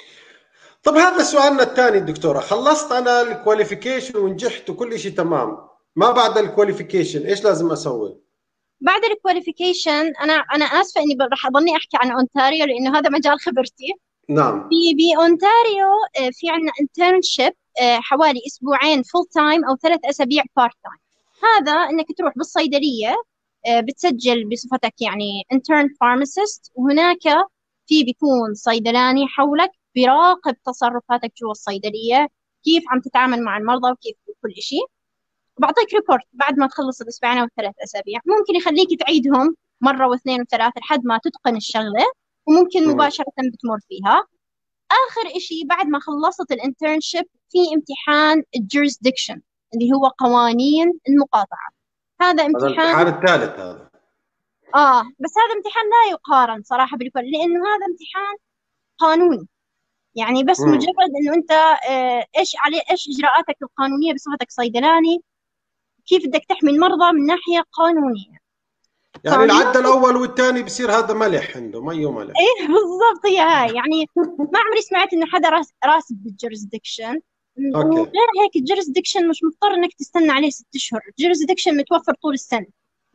طب هذا سؤالنا الثاني دكتورة. خلصت أنا الكواليفيكيشن ونجحت وكل شيء تمام، ما بعد الكواليفيكيشن إيش لازم أسوي؟ بعد الكواليفيكيشن، أنا أنا آسفة إني ب- رح أضلني أحكي عن أونتاريو لأنه هذا مجال خبرتي. في نعم. بأونتاريو آه، في عندنا انترنشيب حوالي أسبوعين فول تايم أو ثلاث أسابيع بارت تايم. هذا إنك تروح بالصيدلية، آه، بتسجل بصفتك يعني intern pharmacist، وهناك في بيكون صيدلاني حولك بيراقب تصرفاتك جوا الصيدلية، كيف عم تتعامل مع المرضى وكيف كل شيء. وبعطيك ريبورت بعد ما تخلص الأسبوعين أو الثلاث أسابيع. ممكن يخليك تعيدهم مرة واثنين وثلاثة لحد ما تتقن الشغلة، وممكن مم. مباشرة بتمر فيها. آخر إشي بعد ما خلصت الانترنشيب في امتحان الجوريسدكشن اللي هو قوانين المقاطعة. هذا هذا امتحان. الامتحان الثالث هذا. آه بس هذا امتحان لا يقارن صراحة بالكل، لأنه هذا امتحان قانوني. يعني بس مم. مجرد إنه أنت آه إيش عليه، إيش إجراءاتك القانونية بصفتك صيدلاني، كيف بدك تحمي المرضى من ناحية قانونية. يعني فمن العد ناحية الأول والثاني بصير هذا ملح، عنده مي وملح. إيه بالضبط، هي هاي يعني. ما عمري سمعت إنه حدا راس راسب بالجوريسدكشن. أوكي. وغير هيك الجوريسدكشن مش مضطر إنك تستنى عليه ست أشهر. الجوريسدكشن متوفر طول السنة.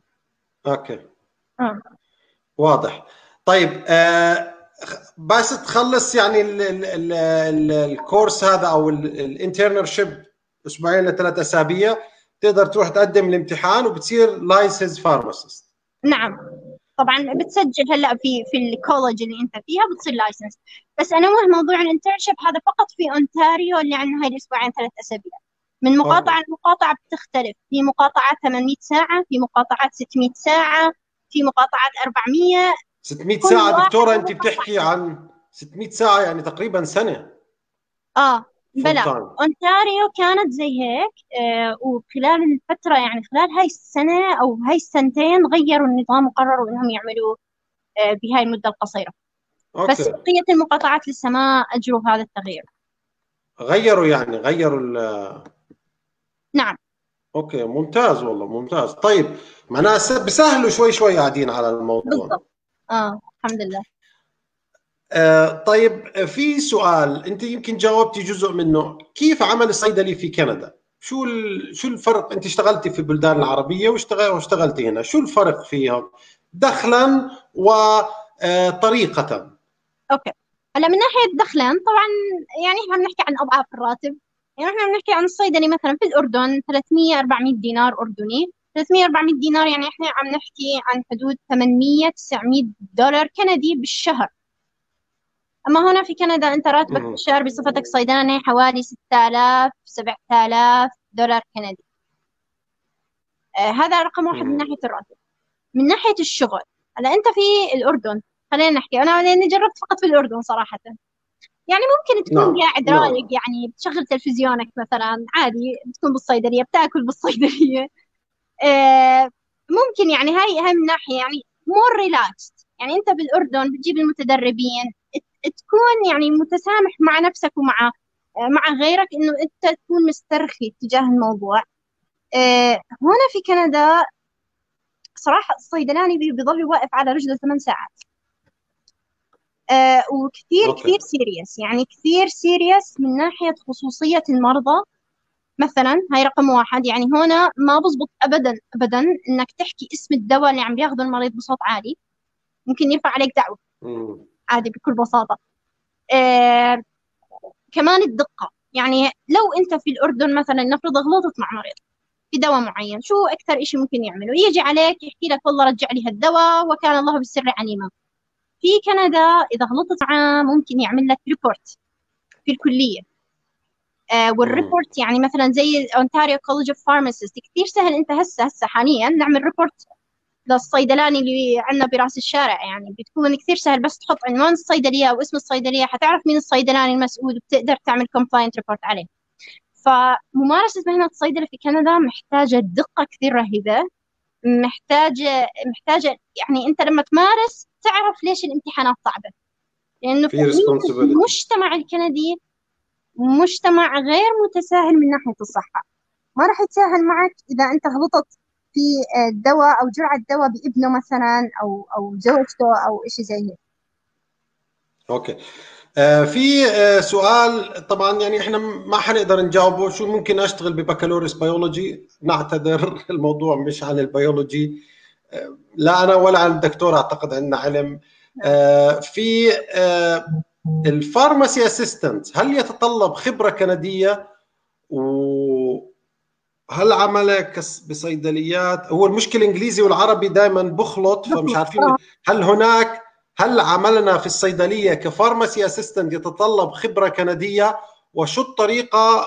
أوكي. آه. واضح. طيب، آه بس تخلص يعني ال ال ال ال الكورس هذا أو الانترنشيب أسبوعين لثلاث أسابيع، تقدر تروح تقدم الامتحان وبتصير لايسنس فارماسيست. نعم، طبعا بتسجل هلا في في الكولج اللي انت فيها، بتصير لايسنس. بس انوه موضوع الانترنشيب هذا فقط في اونتاريو اللي عندنا هاي الاسبوعين ثلاث اسابيع. من أوكي. مقاطعه لمقاطعه بتختلف. في مقاطعات ثمانمئة ساعه، في مقاطعات ستمئة ساعه، في مقاطعات أربعمئة. ستمئة كل ساعة واحد دكتورة، أنت ومقاطعته. بتحكي عن ستمئة ساعة يعني تقريبا سنة اه فول بلى، تايم. اونتاريو كانت زي هيك. آه وخلال الفتره، يعني خلال هاي السنه او هاي السنتين، غيروا النظام وقرروا انهم يعملوا آه بهاي المده القصيره. بس أوكي. بقية المقاطعات لسه ما أجروا هذا التغيير. غيروا يعني غيروا ال نعم. أوكي، ممتاز والله ممتاز. طيب، معناها س- بسهلوا شوي شوي قاعدين على الموضوع. بالضبط. آه الحمد لله. آه طيب، في سؤال أنت يمكن جاوبتي جزء منه. كيف عمل الصيدلي في كندا؟ شو ال... شو الفرق؟ أنت اشتغلتي في البلدان العربية واشتغل... واشتغلتي هنا، شو الفرق فيهم دخلا وطريقة؟ أوكي، هلا من ناحية دخلان طبعا، يعني احنا بنحكي عن أضعاف الراتب. يعني احنا بنحكي عن الصيدلي مثلا في الأردن ثلاثمئة أربعمئة دينار أردني. ثلاثمئة أربعمئة دينار يعني احنا عم نحكي عن حدود ثمانمئة تسعمئة دولار كندي بالشهر. أما هنا في كندا أنت راتبك مم. بالشهر بصفتك صيدلاني حوالي ستة آلاف سبعة آلاف دولار كندي. آه هذا رقم واحد من مم. ناحية الراتب. من ناحية الشغل، هلا أنت في الأردن، خلينا نحكي أنا لأني جربت فقط في الأردن صراحة. يعني ممكن تكون نعم قاعد رايق، نعم. يعني بتشغل تلفزيونك مثلا عادي، بتكون بالصيدلية بتاكل بالصيدلية. آه ممكن يعني هاي هاي من ناحية يعني مور ريلاكست. يعني أنت بالأردن بتجيب المتدربين، ت- تكون يعني متسامح مع نفسك ومع آه مع غيرك، إنه أنت تكون مسترخي تجاه الموضوع. آه هنا في كندا صراحة الصيدلاني بي- بيضل واقف على رجله ثمان ساعات. آه وكثير اوكي. كثير سيريس، يعني كثير سيريس من ناحية خصوصية المرضى. مثلا هاي رقم واحد. يعني هنا ما بزبط أبدا أبدا إنك تحكي اسم الدواء اللي عم بياخذه المريض بصوت عالي، ممكن يرفع عليك دعوة مم. عادي بكل بساطة. آه كمان الدقة. يعني لو أنت في الأردن مثلا نفرض غلطت مع مريض في دواء معين، شو أكثر إشي ممكن يعمله؟ يجي عليك يحكي لك والله رجع لي هالدواء وكان الله بالسر عليما. في كندا إذا غلطت معاه ممكن يعمل لك ريبورت في الكلية. آه والريبورت يعني مثلا زي أونتاريو كولج اوف فارماسيست، كثير سهل أنت هسه هسه حاليا نعمل ريبورت للصيدلاني اللي عندنا براس الشارع، يعني بتكون كثير سهل، بس تحط عنوان الصيدلية أو اسم الصيدلية حتعرف مين الصيدلاني المسؤول وبتقدر تعمل كومبلاينت ريبورت عليه. فممارسة مهنة الصيدلة في كندا محتاجة دقة كثير رهيبة، محتاجة محتاجة يعني أنت لما تمارس تعرف ليش الامتحانات صعبة، لأنه في responsibility. المجتمع الكندي مجتمع غير متساهل من ناحية الصحة. ما راح يتساهل معك إذا أنت غلطت في دواء أو جرعة دواء بابنه مثلا أو أو زوجته أو إشي زي هيك. أوكي. آه في آه سؤال طبعا يعني احنا ما حنقدر نجاوبه، شو ممكن اشتغل ببكالوريوس بيولوجي؟ نعتذر الموضوع مش عن البيولوجي، آه لا انا ولا عن الدكتور اعتقد عندنا علم. آه في آه الفارماسي اسيستنت هل يتطلب خبرة كندية؟ وهل عملك بصيدليات؟ هو المشكلة الانجليزي والعربي دائما بخلط فمش عارفين هل هناك هل عملنا في الصيدلية كفارماسي اسيستنت يتطلب خبرة كندية؟ وشو الطريقة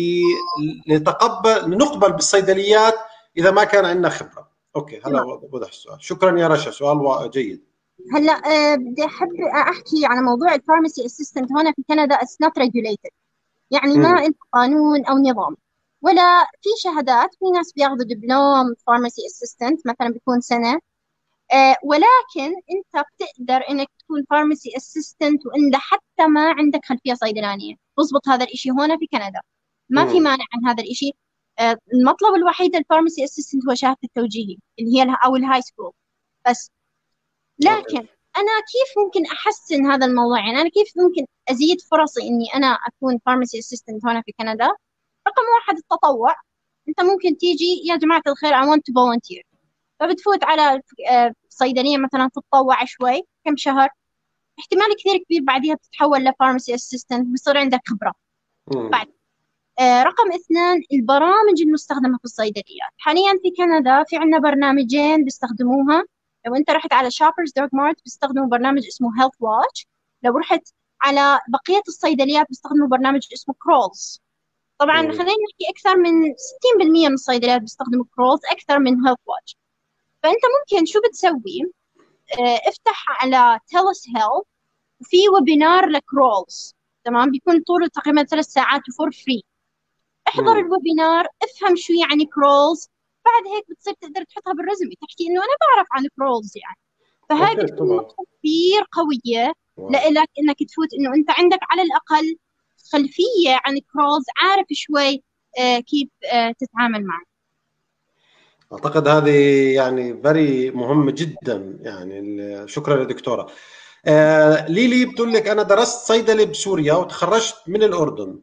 لتقبل نقبل بالصيدليات إذا ما كان عندنا خبرة؟ أوكي هلا وضح السؤال. شكرا يا رشا، سؤال جيد. هلا أه بدي أحب أحكي على موضوع الفارماسي اسيستنت. هنا في كندا it's not regulated، يعني ما عنده قانون أو نظام ولا في شهادات. في ناس بياخذوا دبلوم فارماسي اسيستنت مثلا بيكون سنة، أه ولكن أنت بتقدر إنك تكون فارماسي اسيستنت وإن حتى ما عندك خلفية صيدلانية. بضبط هذا الإشي هنا في كندا، ما في مانع عن هذا الإشي. أه المطلب الوحيد للفارماسي اسيستنت هو شهادة التوجيهي اللي هي أو الهاي سكول بس. لكن أنا كيف ممكن أحسن هذا الموضوع؟ يعني أنا كيف ممكن أزيد فرصي إني أنا أكون فارماسي اسيستنت هنا في كندا؟ رقم واحد التطوع. أنت ممكن تيجي يا جماعة الخير I want to volunteer، فبتفوت على صيدلية مثلا تتطوع شوي كم شهر، احتمال كثير كبير بعدها بتتحول لفارماسي اسيستنت بيصير عندك خبرة. بعد آه رقم اثنين البرامج المستخدمة في الصيدليات. حاليا في كندا في عندنا برنامجين بيستخدموها. لو انت رحت على شوبرز دوغ مارت بيستخدموا برنامج اسمه هيلث واتش. لو رحت على بقية الصيدليات بيستخدموا برنامج اسمه كرولز. طبعا خلينا نحكي أكثر من ستين بالمئة من الصيدليات بيستخدموا كرولز أكثر من هيلث واتش. فأنت ممكن شو بتسوي؟ اه افتح على تيلس هيلث وفي ويبينار لكرولز، تمام؟ بيكون طوله تقريبا ثلاث ساعات وفور فري. احضر مم. الويبينار، افهم شو يعني كرولز، بعد هيك بتصير تقدر تحطها بالرزمي تحكي انه انا بعرف عن كرولز يعني. فهاي بتكون نقطة كثير قوية لإلك انك تفوت انه انت عندك على الاقل خلفية عن كرولز، عارف شوي آه كيف آه تتعامل معه. اعتقد هذه يعني فيري مهمة جدا يعني. شكرا يا دكتورة. آه ليلي بتقول لك انا درست صيدلة بسوريا وتخرجت من الاردن.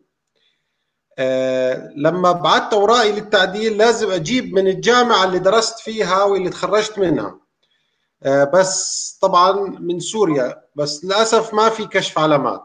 آه لما بعت اوراقي للتعديل لازم اجيب من الجامعه اللي درست فيها واللي تخرجت منها، آه بس طبعا من سوريا، بس للاسف ما في كشف علامات.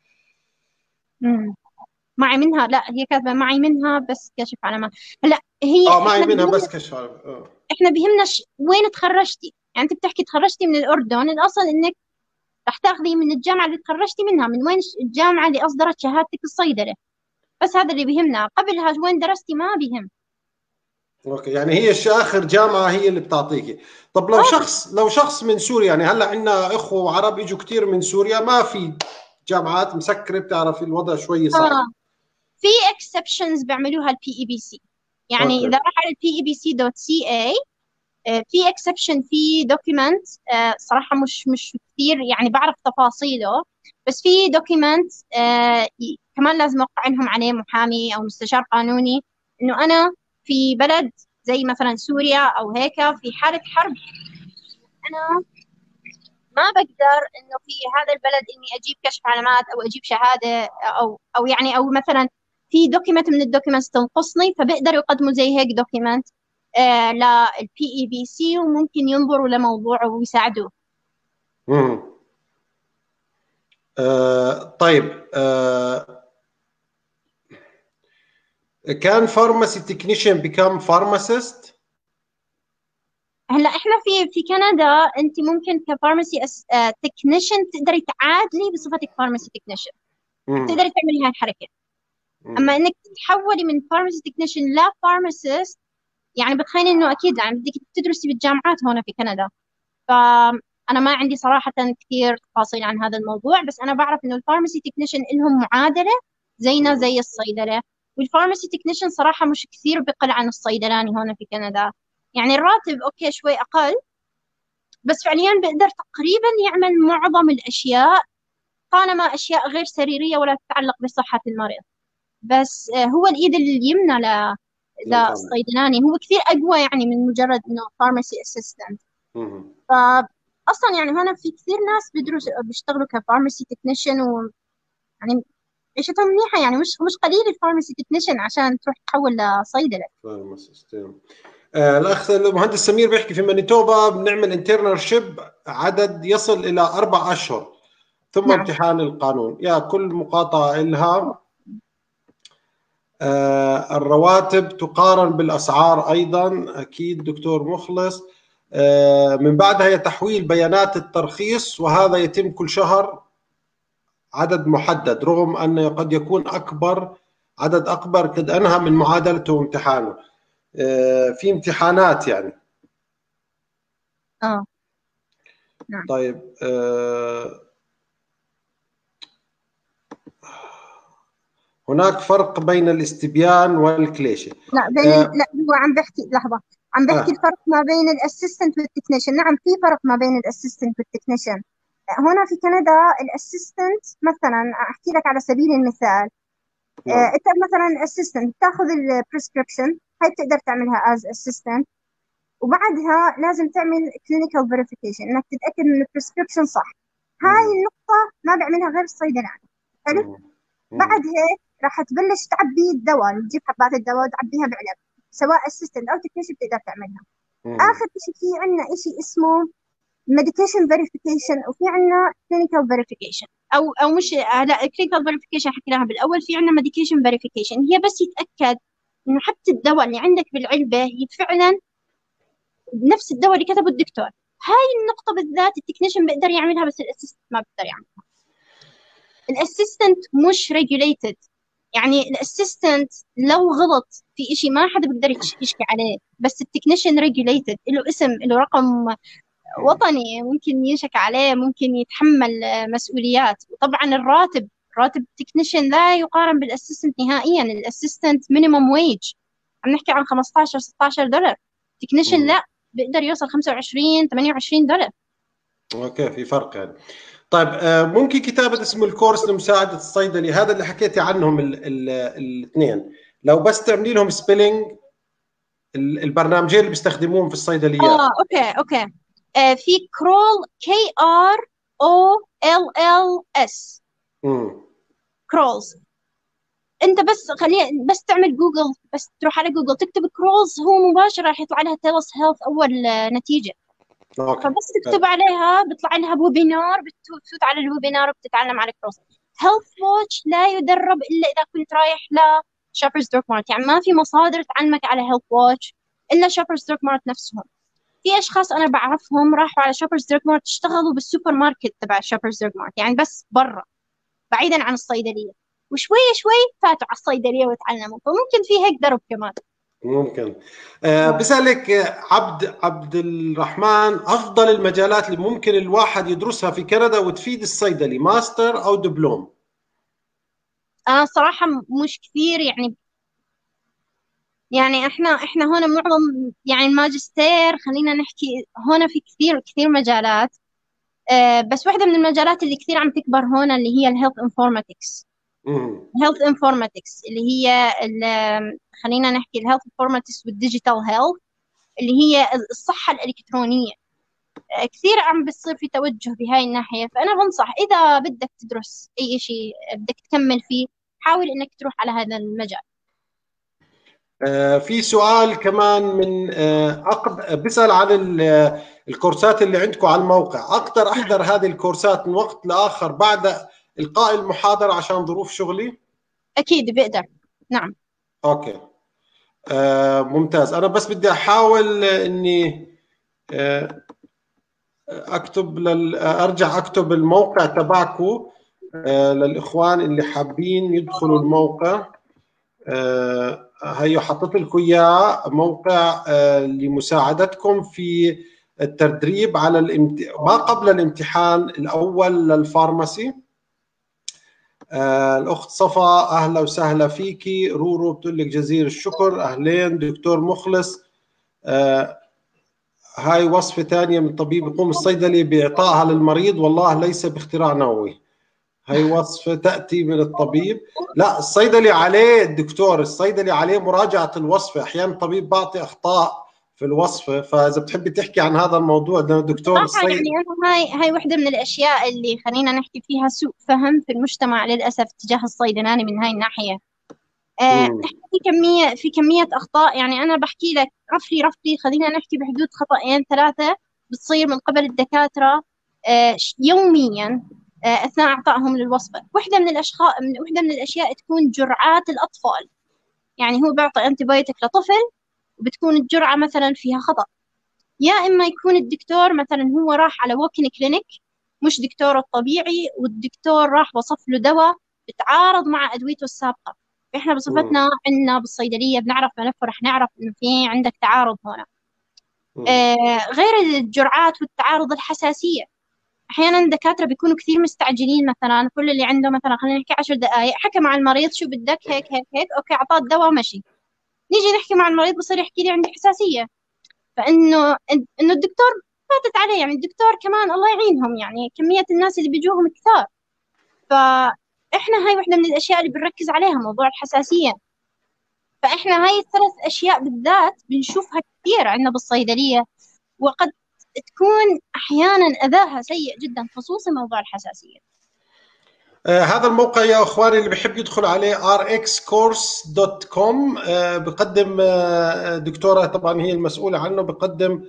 امم معي منها، لا هي كاتبه معي منها بس كشف علامات. هلا هي اه معي منها بس كشف علامات. آه. احنا بيهمنا ش... وين تخرجتي. يعني انت بتحكي تخرجتي من الاردن، الاصل انك رح تاخذي من الجامعه اللي تخرجتي منها، من وين الجامعه اللي اصدرت شهادتك الصيدله، بس هذا اللي بيهمنا. قبلها وين درستي ما بيهم. اوكي يعني هي اخر جامعه هي اللي بتعطيكي. طب لو آه. شخص لو شخص من سوريا، يعني هلا عندنا اخوه عرب اجوا كثير من سوريا، ما في جامعات مسكره، بتعرفي الوضع شوي صعب. آه. في اكسبشنز بيعملوها البي اي بي سي، يعني أوكي. اذا راح على البي اي بي سي دوت سي اي في اكسبشن في دوكيمنت صراحه مش مش كثير يعني بعرف تفاصيله، بس في دوكيمنت آه كمان لازم اوقع لهم عليه محامي او مستشار قانوني انه انا في بلد زي مثلا سوريا او هيك في حاله حرب، انا ما بقدر انه في هذا البلد اني اجيب كشف علامات او اجيب شهاده او او يعني او مثلا في دوكيمنت من الدوكيمنتس تنقصني، فبيقدروا يقدموا زي هيك دوكيمنت آه للبي اي بي سي وممكن ينظروا لموضوعه ويساعدوه. امم آه طيب آه كان pharmacy technician become pharmacist؟ هلا احنا في في كندا انت ممكن كفارماسي تكنيشن تقدري تعادلي بصفتك فارماسي تكنيشن، امم تقدري تعملي هاي الحركه. اما امم انك تتحولي من فارماسي تكنيشن لا فارماسيست، يعني بتخيلي انه اكيد يعني بدك تدرسي بالجامعات هون في كندا. فانا ما عندي صراحه كثير تفاصيل عن هذا الموضوع، بس انا بعرف انه الفارماسي تكنيشن لهم معادله زينا امم زي الصيدله. والفارماسي تكنيشن صراحه مش كثير بقل عن الصيدلاني هون في كندا. يعني الراتب اوكي شوي اقل، بس فعليا بيقدر تقريبا يعمل معظم الاشياء، طالما اشياء غير سريريه ولا تتعلق بصحه المريض. بس آه، هو الايد اليمنى ل للفارما. للصيدلاني هو كثير اقوى يعني من مجرد انه فارماسي اسيستنت. امم فاصلا يعني هنا في كثير ناس بيدرس بيشتغلوا كفارماسي تكنيشن، ويعني عيشتهم منيحه، يعني مش مش قليل الفارماسي تكنيشن عشان تروح تحول لصيدله. فارماسيست. آه، الأخ المهندس سمير بيحكي في مانيتوبا بنعمل انترنرشيب عدد يصل إلى أربع أشهر ثم نعم. امتحان القانون. يا كل مقاطعة إلها آه، الرواتب تقارن بالأسعار أيضا. أكيد دكتور مخلص. آه، من بعدها هي تحويل بيانات الترخيص، وهذا يتم كل شهر عدد محدد، رغم أنه قد يكون أكبر عدد أكبر قد أنهى من معادلته وامتحانه. آه، في امتحانات يعني. اه. نعم. طيب آه، هناك فرق بين الاستبيان والكليشة. لا بين ال... آه لا هو عم بحكي لحظه، عم بحكي آه الفرق ما بين الاسيستنت والتكنيشن. نعم في فرق ما بين الاسيستنت والتكنيشن. هنا في كندا الاسيستنت مثلا احكي لك على سبيل المثال، آه، نعم. انت مثلا اسيستنت تاخذ البريسكربشن، هاي بتقدر تعملها از اسيستنت، وبعدها لازم تعمل كلينيكال فيريفيكيشن انك تتاكد ان البريسكربشن صح. هاي مم. النقطه ما بيعملها غير الصيدلاني. حلو. مم. بعد مم. هيك راح تبلش تعبي الدواء، تجيب حبات الدواء وتعبيها بعلب، سواء اسيستنت او تكنيشن بتقدر تعملها. مم. اخر شيء في عندنا شيء اسمه ميديكيشن فيريفيكيشن، وفي عندنا كلينيكال فيريفيكيشن. او او مش هلا كلينيكال فيريفيكيشن حكيناها بالاول، في عندنا ميديكيشن فيريفيكيشن هي بس يتاكد انه حتى الدواء اللي عندك بالعلبه هي فعلا نفس الدواء اللي كتبه الدكتور. هاي النقطه بالذات التكنيشن بيقدر يعملها، بس الاسيستنت ما بيقدر يعملها. الاسيستنت مش ريجوليتد، يعني الاسيستنت لو غلط في شيء ما حدا بيقدر يشكي عليه، بس التكنيشن ريجوليتد، له اسم، له رقم وطني، ممكن ينشك عليه، ممكن يتحمل آه، مسؤوليات. وطبعا الراتب، راتب التكنيشن لا يقارن بالاسيستنت نهائيا. الاسيستنت مينيمم ويج عم نحكي عن خمستاشر ستاشر دولار، تكنيشن مم. لا بيقدر يوصل خمسة وعشرين ثمانية وعشرين دولار. اوكي، في فرق يعني. طيب آه، ممكن كتابة اسم الكورس لمساعدة الصيدلي، هذا اللي حكيتي عنهم الاثنين، لو بس تعملي لهم سبيلينج البرنامجين اللي بيستخدموهم في اه الصيدليات. اوكي اوكي. آه في كرول، كي ار او ال ال اس، امم كرولز. انت بس خلينا بس تعمل جوجل، بس تروح على جوجل تكتب كرولز، هو مباشرة راح يطلع لها تيلس هيلث اول آه، نتيجة. اوكي. فبس تكتب عليها بيطلع لها ويبينار، بتفوت على الويبينار وبتتعلم على كروس. هيلث واتش لا يدرب الا اذا كنت رايح ل شوبرز دوك مارت، يعني ما في مصادر تعلمك على هيلث واتش الا شوبرز دوك مارت نفسهم. في اشخاص انا بعرفهم راحوا على شوبرز دوك مارت اشتغلوا بالسوبر ماركت تبع شوبرز دوك مارت، يعني بس برا بعيدا عن الصيدليه، وشوي شوي فاتوا على الصيدليه وتعلموا. فممكن في هيك درب كمان. ممكن. أه بسألك آه، عبد عبد الرحمن، أفضل المجالات اللي ممكن الواحد يدرسها في كندا وتفيد الصيدلي، ماستر أو دبلوم؟ انا صراحه مش كثير يعني، يعني احنا احنا هون معظم يعني الماجستير، خلينا نحكي هون في كثير كثير مجالات. آه، بس واحدة من المجالات اللي كثير عم تكبر هون اللي هي الهيلث انفورماتكس. امم الهيلث انفورماتكس اللي هي ال- خلينا نحكي الهيلث انفورماتكس والديجيتال هيلث، اللي هي الصحة الإلكترونية. آه، كثير عم بتصير في توجه بهاي الناحية. فأنا بنصح إذا بدك تدرس أي شيء بدك تكمل فيه، حاول إنك تروح على هذا المجال. أه في سؤال كمان من أه أقد... بيسأل عن ال- آه، الكورسات اللي عندكم على الموقع. أقدر نعم أحضر هذه الكورسات من وقت لآخر بعد إلقاء المحاضرة عشان ظروف شغلي؟ أكيد بقدر. نعم. أوكي. أه ممتاز. أنا بس بدي أحاول إني آه، اكتب لل... ارجع اكتب الموقع تبعكم للاخوان اللي حابين يدخلوا الموقع. آه، هيو حطيت لكم اياه، موقع آه، لمساعدتكم في التدريب على الامت... ما قبل الامتحان الاول للفارماسي. آه، الاخت صفا اهلا وسهلا فيكي. رورو بتقول لك جزيل الشكر. اهلين دكتور مخلص. آه، هاي وصفة ثانية من طبيب يقوم الصيدلي بإعطائها للمريض، والله ليس باختراع نووي. هاي وصفة تأتي من الطبيب. لا، الصيدلي عليه، الدكتور الصيدلي عليه مراجعة الوصفة. أحيانا الطبيب بعطي أخطاء في الوصفة، فإذا بتحبي تحكي عن هذا الموضوع ده دكتور صراحة يعني الصيد. أنا هاي هاي واحدة من الأشياء اللي خلينا نحكي فيها سوء فهم في المجتمع للأسف تجاه الصيدلاني من هاي الناحية. آه، مم. إحنا في كمية في كمية أخطاء. يعني أنا بحكي لك رفلي رفلي خلينا نحكي بحدود خطأين ثلاثة بتصير من قبل الدكاترة آه، ش- يوميا آه، أثناء إعطائهم للوصفة. واحدة من الأشخاص من واحدة من الأشياء تكون جرعات الأطفال. يعني هو بيعطي أنتيبيوتيك لطفل وبتكون الجرعة مثلا فيها خطأ، يا إما يكون الدكتور مثلا هو راح على ووكينج كلينيك مش دكتوره الطبيعي، والدكتور راح وصف له دواء بتعارض مع أدويته السابقة. إحنا مم. بصفتنا عندنا بالصيدلية بنعرف ملف رح نعرف إنه في عندك تعارض هنا. مم. آه غير الجرعات والتعارض، الحساسية. أحيانا الدكاترة بيكونوا كثير مستعجلين، مثلا كل اللي عنده مثلا خلينا نحكي عشر دقائق حكى مع المريض شو بدك هيك هيك هيك أوكي أعطاه الدواء مشي. نيجي نحكي مع المريض بصير يحكي لي عندي حساسية. فانه انه الدكتور فاتت عليه، يعني الدكتور كمان الله يعينهم، يعني كمية الناس اللي بيجوهم كثار. فاحنا هاي واحدة من الاشياء اللي بنركز عليها، موضوع الحساسية. فاحنا هاي الثلاث اشياء بالذات بنشوفها كثير عندنا بالصيدلية، وقد تكون احيانا اذاها سيء جدا، خصوصا موضوع الحساسية. آه، هذا الموقع يا اخواني اللي بحب يدخل عليه ار اكس كورس دوت كوم. آه، بقدم آه، دكتوره طبعا هي المسؤوله عنه، بقدم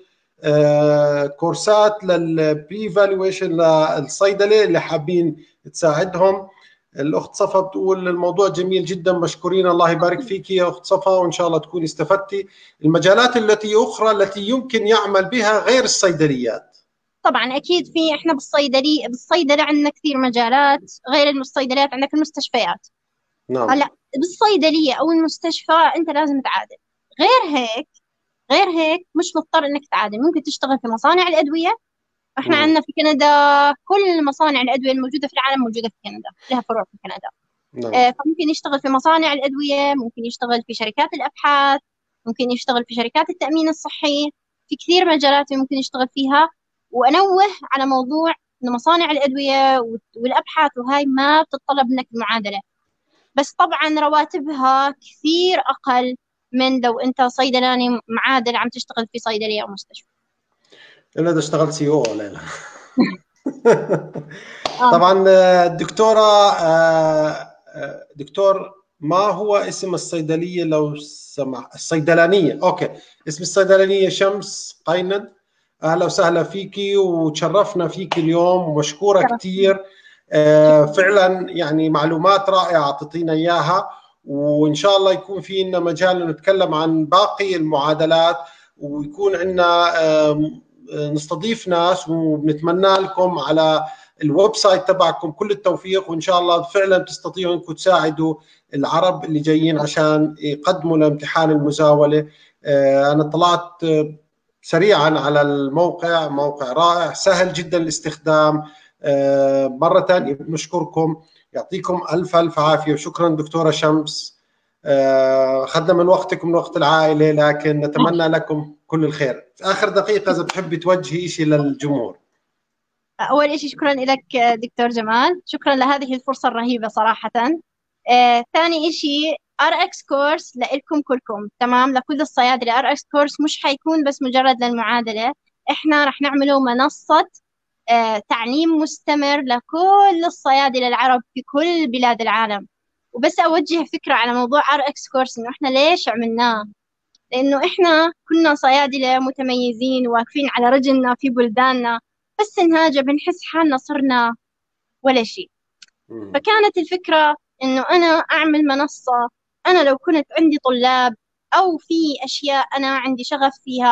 آه، كورسات للبري فالويشن للصيدله اللي حابين تساعدهم. الاخت صفا بتقول الموضوع جميل جدا، مشكورين، الله يبارك فيك يا اخت صفا، وان شاء الله تكوني استفدتي. المجالات التي اخرى التي يمكن يعمل بها غير الصيدليات. طبعا اكيد في، احنا بالصيدلية بالصيدلة عندنا كثير مجالات. غير المستشفيات عندك المستشفيات. نعم. هلا بالصيدلية او المستشفى انت لازم تعادل. غير هيك غير هيك مش مضطر انك تعادل، ممكن تشتغل في مصانع الادويه. احنا مم. عندنا في كندا كل مصانع الادويه الموجوده في العالم موجوده في كندا، لها فروع في كندا. نعم. آه، فممكن يشتغل في مصانع الادويه، ممكن يشتغل في شركات الابحاث، ممكن يشتغل في شركات التامين الصحي. في كثير مجالات ممكن يشتغل فيها. وانوه على موضوع ان مصانع الادويه والابحاث وهاي ما بتتطلب منك المعادله، بس طبعا رواتبها كثير اقل من لو انت صيدلاني معادل عم تشتغل في صيدليه او مستشفى. الا اذا اشتغلت سي او ليلى. اه طبعا آه، الدكتوره آه، آه، دكتور، ما هو اسم الصيدليه لو سمح؟ الصيدلانيه، اوكي. اسم الصيدلانيه شمس قينن. اهلا وسهلا فيكي وتشرفنا فيكي اليوم، ومشكوره كثير. آه، فعلا يعني معلومات رائعه اعطيتينا اياها، وان شاء الله يكون في لنا مجال نتكلم عن باقي المعادلات، ويكون عندنا آه، نستضيف ناس، وبنتمنى لكم على الويب سايت تبعكم كل التوفيق، وان شاء الله فعلا تستطيعوا انكم تساعدوا العرب اللي جايين عشان يقدموا لامتحان المزاوله. انا طلعت سريعا على الموقع، موقع رائع سهل جدا الاستخدام. مره ثانيه بنشكركم، يعطيكم الف الف عافيه، وشكرا دكتوره شمس. اخذنا من وقتكم من وقت العائله، لكن نتمنى لكم كل الخير. في اخر دقيقه اذا بتحبي توجهي شيء للجمهور. أول شيء شكرا لك دكتور جمال، شكرا لهذه الفرصة الرهيبة صراحة. آه، ثاني شيء ار اكس كورس لكم كلكم، تمام، لكل الصيادلة. ار اكس كورس مش حيكون بس مجرد للمعادلة، احنا رح نعمله منصة آه، تعليم مستمر لكل الصيادلة العرب في كل بلاد العالم. وبس أوجه فكرة على موضوع ار اكس كورس، إنه إحنا ليش عملناه. لأنه إحنا كنا صيادلة متميزين واقفين على رجلنا في بلداننا، بس نهاجة بنحس حالنا صرنا ولا شيء. فكانت الفكرة إنه أنا أعمل منصة. أنا لو كنت عندي طلاب أو في أشياء أنا عندي شغف فيها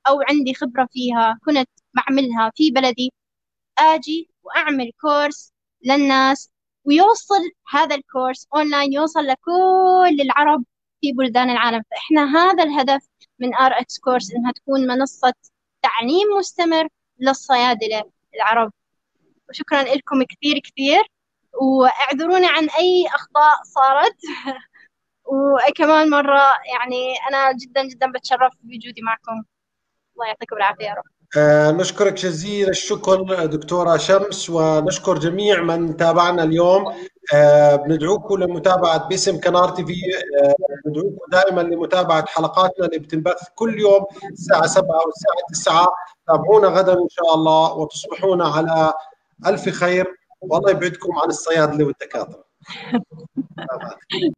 أو عندي خبرة فيها كنت بعملها في بلدي، آجي وأعمل كورس للناس، ويوصل هذا الكورس أونلاين، يوصل لكل العرب في بلدان العالم. فإحنا هذا الهدف من آر إكس كورس، إنها تكون منصة تعليم مستمر للصيادلة العرب. وشكرا لكم كثير كثير، واعذرونا عن أي أخطاء صارت. وكمان مرة يعني أنا جدا جدا بتشرف بوجودي معكم. الله يعطيكم العافية يا رب. آه نشكرك جزيل الشكر دكتورة شمس، ونشكر جميع من تابعنا اليوم. آه بندعوكم لمتابعة باسم كنار تي في. آه بندعوكم دائما لمتابعة حلقاتنا اللي بتنبث كل يوم الساعة سبعة والساعة تسعة. تابعونا غدا إن شاء الله، وتصبحون على ألف خير، والله يبعدكم عن الصيادلة والدكاترة.